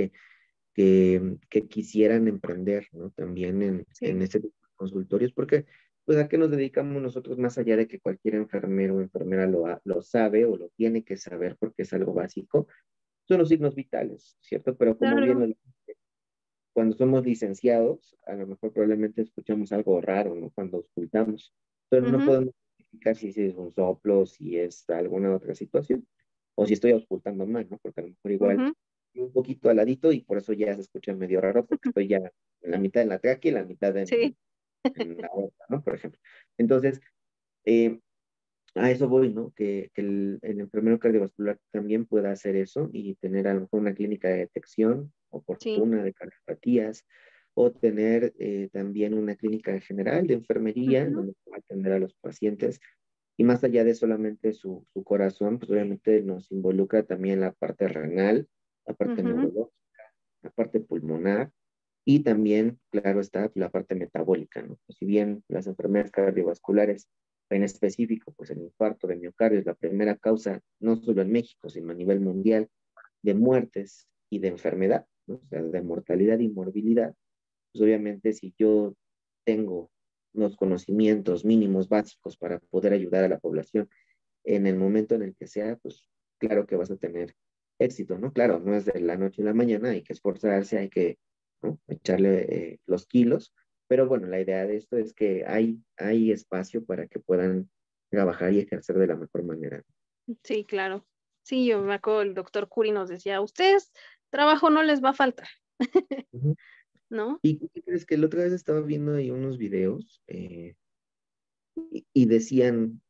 que quisieran emprender, ¿no? También en sí, este tipo de consultorios, porque pues a qué nos dedicamos nosotros más allá de que cualquier enfermero o enfermera lo sabe o lo tiene que saber porque es algo básico, son los signos vitales, ¿cierto? Pero como bien claro, lo cuando somos licenciados, a lo mejor probablemente escuchamos algo raro, ¿no? Cuando ocultamos. Pero no ujú, podemos identificar si es un soplo, si es alguna otra situación, o si estoy ocultando mal, ¿no? Porque a lo mejor igual ujú, un poquito al ladito y por eso ya se escucha medio raro, porque estoy ya en la mitad de la tráquea y la mitad sí, en la otra, ¿no? Por ejemplo. Entonces, eh, a eso voy, ¿no? Que el enfermero cardiovascular también pueda hacer eso y tener a lo mejor una clínica de detección sí, oportuna de cardiopatías o tener también una clínica en general de enfermería en ujú, donde pueda atender a los pacientes. Y más allá de solamente su corazón, pues obviamente nos involucra también la parte renal la parte Ujú. neurológica, la parte pulmonar y también, claro está, la parte metabólica, ¿no? Pues si bien las enfermedades cardiovasculares, en específico, pues el infarto de miocardio es la primera causa, no solo en México, sino a nivel mundial, de muertes y de enfermedad, ¿no? O sea, de mortalidad y morbilidad, pues obviamente si yo tengo los conocimientos mínimos básicos para poder ayudar a la población en el momento en el que sea, pues claro que vas a tener éxito, ¿no? Claro, no es de la noche a la mañana, hay que esforzarse, hay que, ¿no?, echarle los kilos, pero bueno, la idea de esto es que hay espacio para que puedan trabajar y ejercer de la mejor manera. Sí, claro. Sí, yo me acuerdo, el doctor Curi nos decía, a ustedes trabajo no les va a faltar, Ujú. ¿no? ¿Y qué crees? Que la otra vez estaba viendo ahí unos videos y decían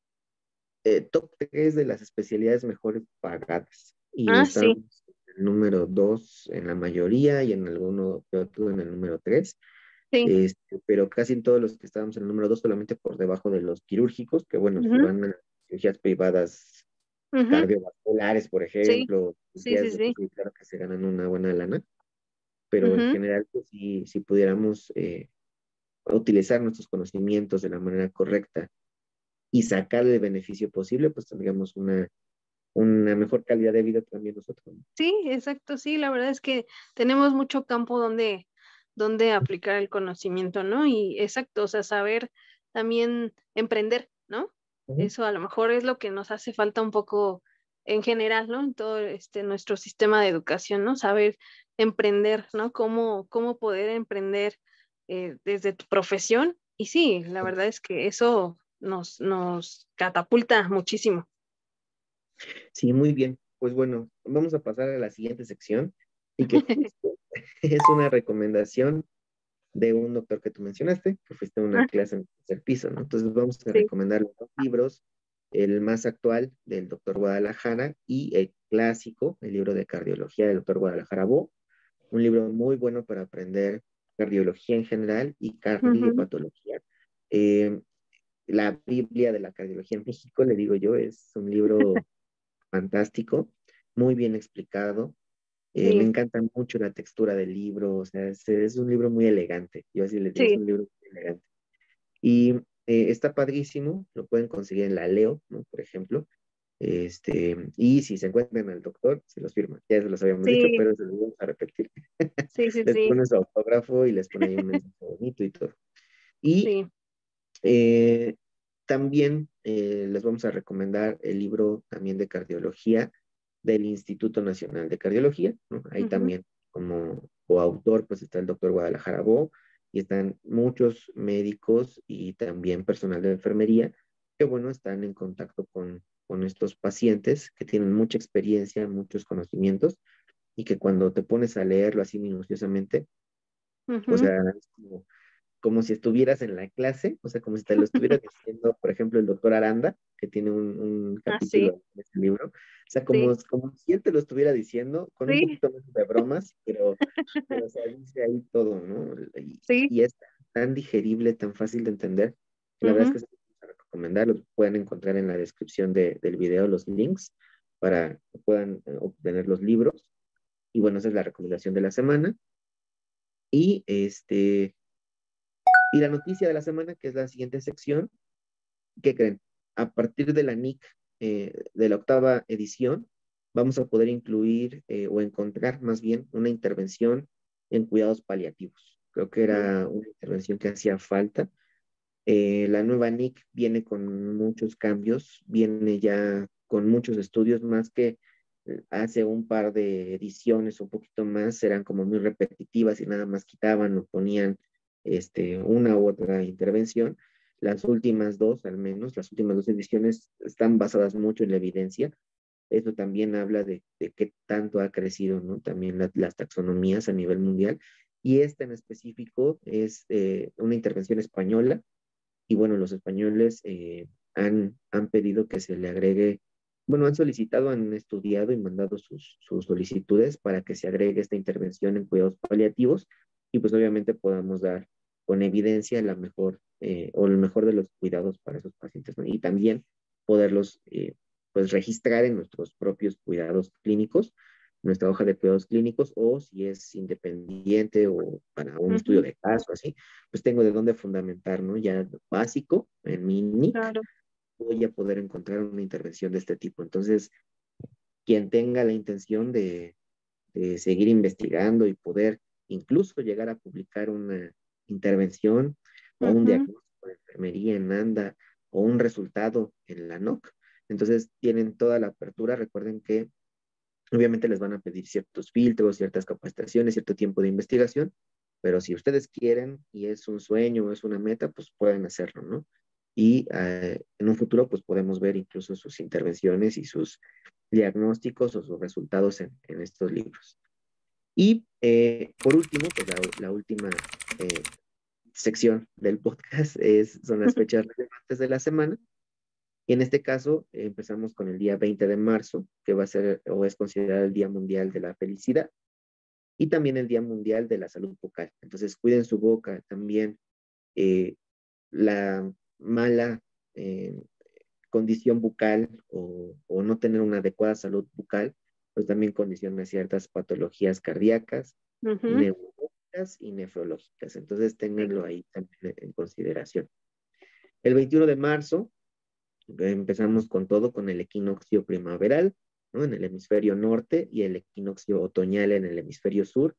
top 3 de las especialidades mejores pagadas. Y Ah, sí, estábamos en el número 2 en la mayoría y en alguno que otro en el número 3. sí. Pero casi en todos los que estábamos en el número 2 solamente por debajo de los quirúrgicos, que bueno, si Ujú, van a cirugías privadas ujú, cardiovasculares, por sí, ejemplo, sí, cirugías sí, de sí. esas, sí, claro que se ganan una buena lana, pero en Ujú. general, pues, si pudiéramos utilizar nuestros conocimientos de la manera correcta y sacar el beneficio posible, pues tendríamos una mejor calidad de vida también nosotros, ¿no? Sí, exacto, sí, la verdad es que tenemos mucho campo donde aplicar el conocimiento, ¿no? Y exacto, o sea, saber también emprender, ¿no? Ujú. Eso a lo mejor es lo que nos hace falta un poco en general, ¿no? En todo nuestro sistema de educación, ¿no? Saber emprender, ¿no? Cómo poder emprender desde tu profesión. Y sí, la verdad es que eso nos catapulta muchísimo. Sí, muy bien. Pues bueno, vamos a pasar a la siguiente sección y que justo es una recomendación de un doctor que tú mencionaste, que fuiste a una Ah, clase en el tercer piso, ¿no? Entonces vamos a sí. recomendar los dos libros, el más actual del doctor Guadalajara y el clásico, el libro de cardiología del doctor Guadalajara Bo, un libro muy bueno para aprender cardiología en general y Ujú. cardiopatología. Eh, la Biblia de la cardiología en México, le digo yo, es un libro fantástico, muy bien explicado. Me Sí, encanta mucho la textura del libro, o sea, es un libro muy elegante. Yo así le digo, es sí. un libro muy elegante. Y está padrísimo, lo pueden conseguir en la Leo, ¿no? Por ejemplo. Y si se encuentran al doctor, se los firma. Ya se los habíamos dicho, Sí, pero se los vamos a repetir. sí, sí, Les sí, pone su autógrafo y les pone ahí un mensaje bonito y todo. Y sí. eh, también les vamos a recomendar el libro también de cardiología del Instituto Nacional de Cardiología, ¿no? Ahí Ujú, también como coautor pues está el doctor Guadalajara Bo y están muchos médicos y también personal de enfermería que bueno, están en contacto con estos pacientes que tienen mucha experiencia, muchos conocimientos y que cuando te pones a leerlo así minuciosamente, o ujú. sea, es como si estuvieras en la clase, o sea, como si te lo estuviera diciendo, por ejemplo, el doctor Aranda, que tiene un Ah, sí, capítulo en este libro, o sea, sí, como si él te lo estuviera diciendo, con un sí, poquito más de bromas, pero o sea, dice ahí todo, ¿no? sí. Y es tan digerible, tan fácil de entender, que la verdad es Ujú. que se los vamos a recomendar, los pueden encontrar en la descripción del video, los links, para que puedan obtener los libros. Y bueno, esa es la recomendación de la semana. Y y la noticia de la semana, que es la siguiente sección, ¿qué creen? A partir de la NIC de la octava edición, vamos a poder incluir o encontrar más bien una intervención en cuidados paliativos. Creo que Mm, era una intervención que hacía falta. La nueva NIC viene con muchos cambios, viene ya con muchos estudios, más que hace un par de ediciones, un poquito más, eran como muy repetitivas y nada más quitaban o ponían una u otra intervención. Las últimas dos, al menos, las últimas dos ediciones están basadas mucho en la evidencia. Eso también habla de qué tanto ha crecido, ¿no? También las taxonomías a nivel mundial. Y esta en específico es una intervención española y bueno, los españoles han pedido que se le agregue, bueno, han solicitado, han estudiado y mandado sus solicitudes para que se agregue esta intervención en cuidados paliativos y pues obviamente podamos dar con evidencia la mejor o el mejor de los cuidados para esos pacientes, ¿no? Y también poderlos pues registrar en nuestros propios cuidados clínicos nuestra hoja de cuidados clínicos, o si es independiente o para un estudio Ujú, de caso, así, pues tengo de dónde fundamentar, ¿no? Ya básico, en mi NIC, claro. voy a poder encontrar una intervención de este tipo. Entonces, quien tenga la intención de seguir investigando y poder incluso llegar a publicar una intervención o un Ujú, diagnóstico de enfermería en ANDA o un resultado en la NOC. Entonces tienen toda la apertura. Recuerden que obviamente les van a pedir ciertos filtros, ciertas capacitaciones, cierto tiempo de investigación, pero si ustedes quieren y es un sueño o es una meta, pues pueden hacerlo, ¿no? Y en un futuro, pues podemos ver incluso sus intervenciones y sus diagnósticos o sus resultados en estos libros. Y por último, pues la última sección del podcast son las fechas relevantes de la semana. Y en este caso empezamos con el día 20 de marzo, que va a ser o es considerado el Día Mundial de la Felicidad, y también el Día Mundial de la Salud Bucal. Entonces, cuiden su boca también. eh, la mala eh, condición bucal o no tener una adecuada salud bucal, pues también condiciona ciertas patologías cardíacas, ujú. neurológicas y nefrológicas. Entonces, ténganlo ahí también en consideración. El 21 de marzo empezamos con todo, con el equinoccio primaveral, ¿no? En el hemisferio norte y el equinoccio otoñal en el hemisferio sur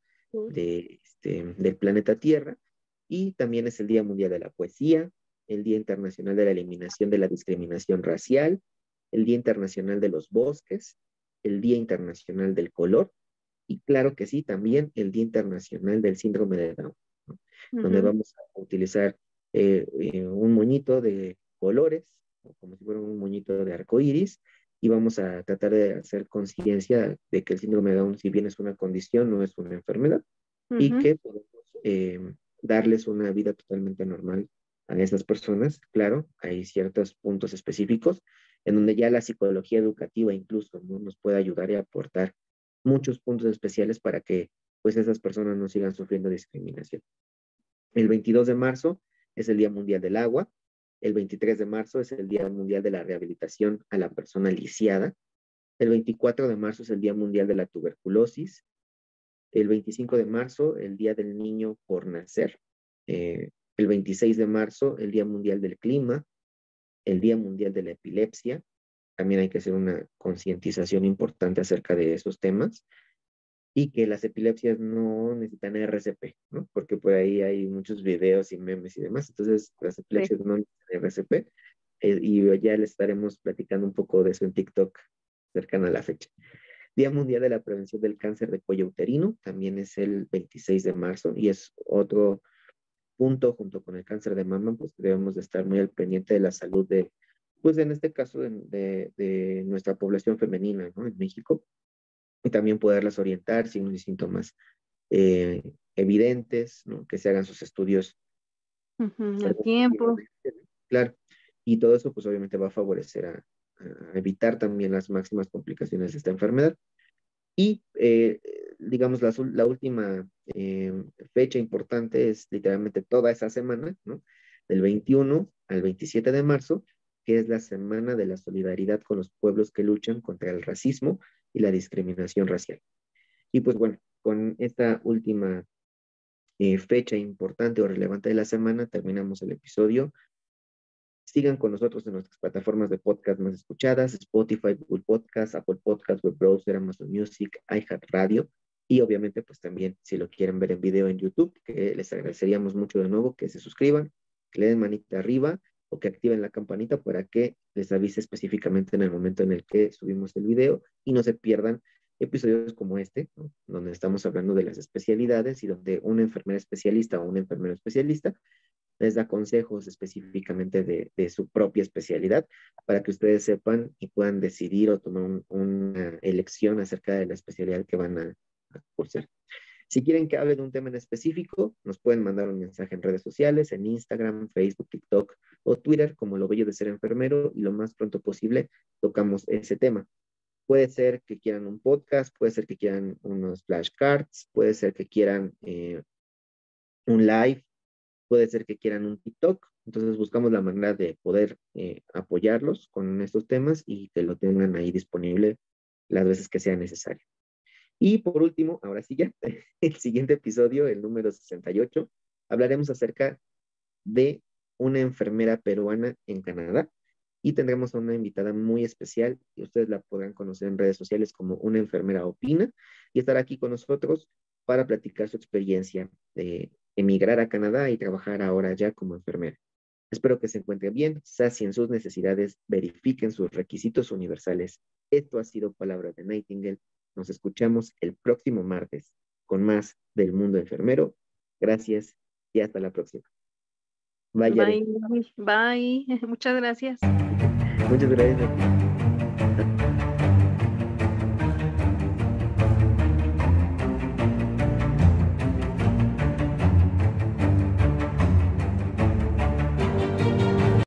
del planeta Tierra. Y también es el Día Mundial de la Poesía, el Día Internacional de la Eliminación de la Discriminación Racial, el Día Internacional de los Bosques, el Día Internacional del Color y claro que sí, también el Día Internacional del Síndrome de Down, ¿no? Donde Ujú, vamos a utilizar un moñito de colores, o como si fuera un moñito de arco iris, y vamos a tratar de hacer conciencia de que el síndrome de Down, si bien es una condición, no es una enfermedad, y ujú. que podemos darles una vida totalmente normal a esas personas. Claro, hay ciertos puntos específicos en donde ya la psicología educativa incluso, ¿no? Nos puede ayudar y aportar muchos puntos especiales para que pues esas personas no sigan sufriendo discriminación. El 22 de marzo es el Día Mundial del Agua. El 23 de marzo es el Día Mundial de la Rehabilitación a la Persona Lisiada. El 24 de marzo es el Día Mundial de la Tuberculosis. El 25 de marzo, el Día del Niño por Nacer. El 26 de marzo, el Día Mundial del Clima. El Día Mundial de la Epilepsia. También hay que hacer una concientización importante acerca de esos temas y que las epilepsias no necesitan RCP, ¿no? Porque por ahí hay muchos videos y memes y demás. Entonces, las Sí. epilepsias no necesitan RCP y ya les estaremos platicando un poco de eso en TikTok cercana a la fecha. Día Mundial de la Prevención del Cáncer de Cuello Uterino también es el 26 de marzo y es otro punto junto con el cáncer de mama, pues debemos de estar muy al pendiente de la salud de, pues en este caso de nuestra población femenina, ¿no? En México, y también poderlas orientar signos y síntomas evidentes, ¿no? Que se hagan sus estudios Ujú, a tiempo. claro, y todo eso pues obviamente va a favorecer a evitar también las máximas complicaciones de esta enfermedad. Y digamos, la última fecha importante es literalmente toda esa semana, ¿no? Del 21 al 27 de marzo, que es la Semana de la Solidaridad con los pueblos que luchan contra el racismo y la discriminación racial. Y pues bueno, con esta última fecha importante o relevante de la semana, terminamos el episodio. Sigan con nosotros en nuestras plataformas de podcast más escuchadas, Spotify, Google Podcast, Apple Podcast, Web Browser, Amazon Music, iHeartRadio y obviamente pues también si lo quieren ver en video en YouTube, que les agradeceríamos mucho de nuevo que se suscriban, que le den manita arriba o que activen la campanita para que les avise específicamente en el momento en el que subimos el video y no se pierdan episodios como este, ¿no? Donde estamos hablando de las especialidades y donde una enfermera especialista o un enfermero especialista les da consejos específicamente de su propia especialidad para que ustedes sepan y puedan decidir o tomar una elección acerca de la especialidad que van a cursar. Si quieren que hable de un tema en específico, nos pueden mandar un mensaje en redes sociales, en Instagram, Facebook, TikTok o Twitter, como lo bello de ser enfermero, y lo más pronto posible tocamos ese tema. Puede ser que quieran un podcast, puede ser que quieran unos flashcards, puede ser que quieran un live, puede ser que quieran un TikTok. Entonces buscamos la manera de poder apoyarlos con estos temas y que lo tengan ahí disponible las veces que sea necesario. Y por último, ahora sí ya, el siguiente episodio, el número 68, hablaremos acerca de una enfermera peruana en Canadá y tendremos a una invitada muy especial y ustedes la podrán conocer en redes sociales como Una Enfermera Opina y estará aquí con nosotros para platicar su experiencia de emigrar a Canadá y trabajar ahora ya como enfermera. Espero que se encuentren bien, sacien sus necesidades, verifiquen sus requisitos universales. Esto ha sido Palabra de Nightingale. Nos escuchamos el próximo martes con más del mundo enfermero. Gracias y hasta la próxima. Bye, Yare. Bye, bye. Muchas gracias. Muchas gracias a ti.